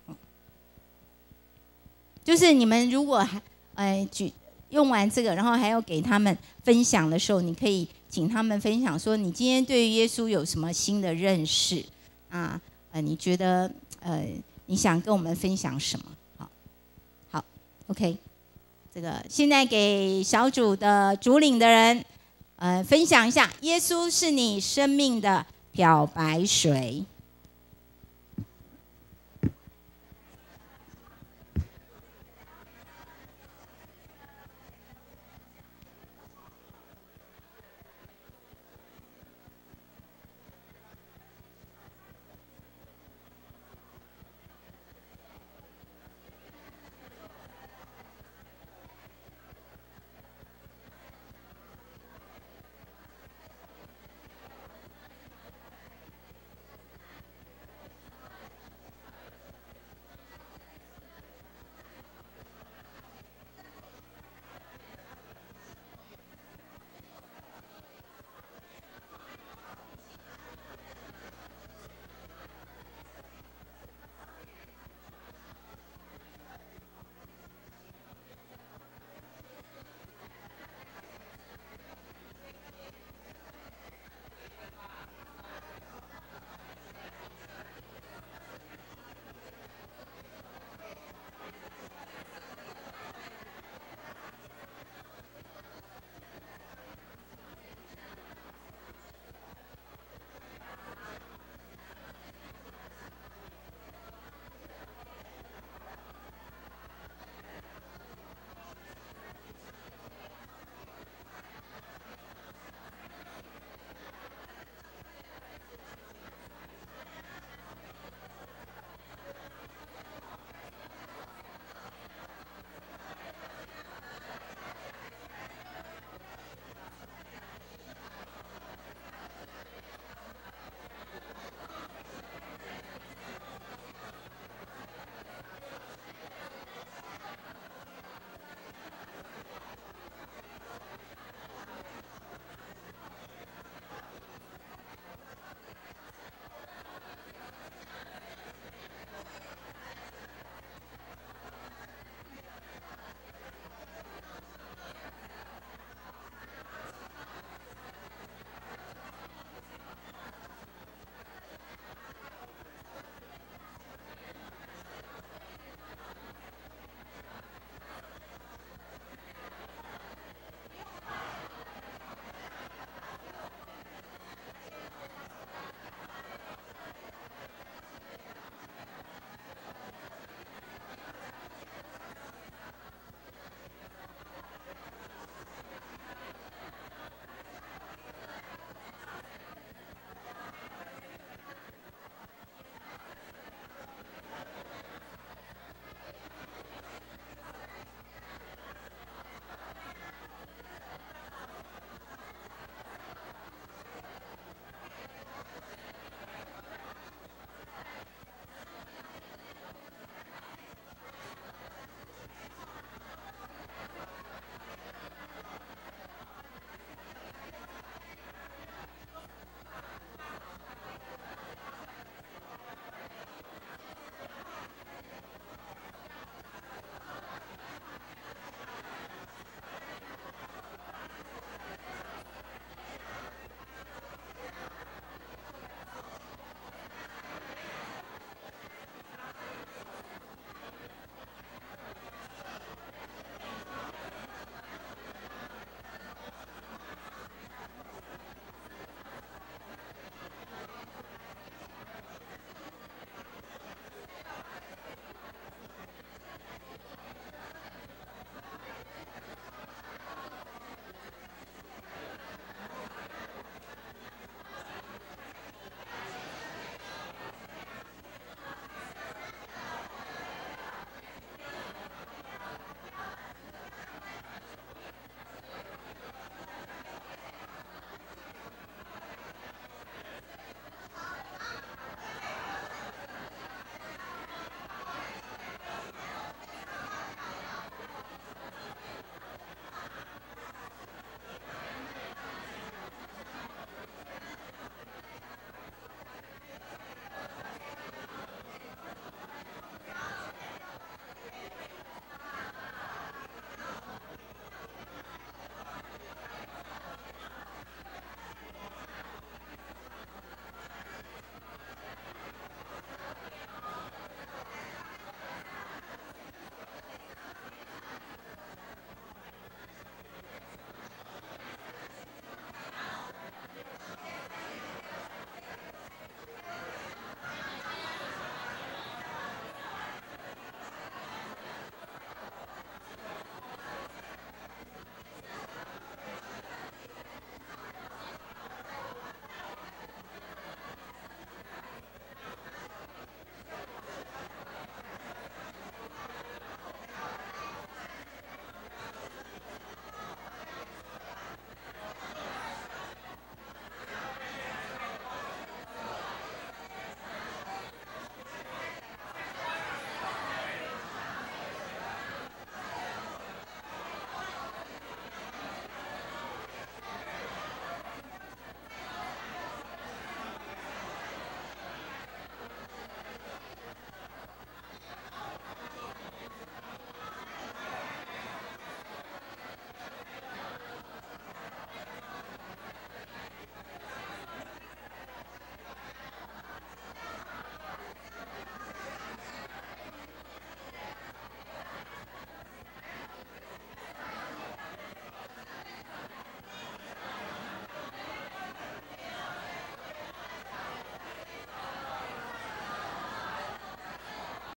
就是你们如果用完这个，然后还要给他们分享的时候，你可以请他们分享说，你今天对于耶稣有什么新的认识啊？你觉得你想跟我们分享什么？OK， 这个现在给小组的主领的人，分享一下，耶稣是你生命的漂白水。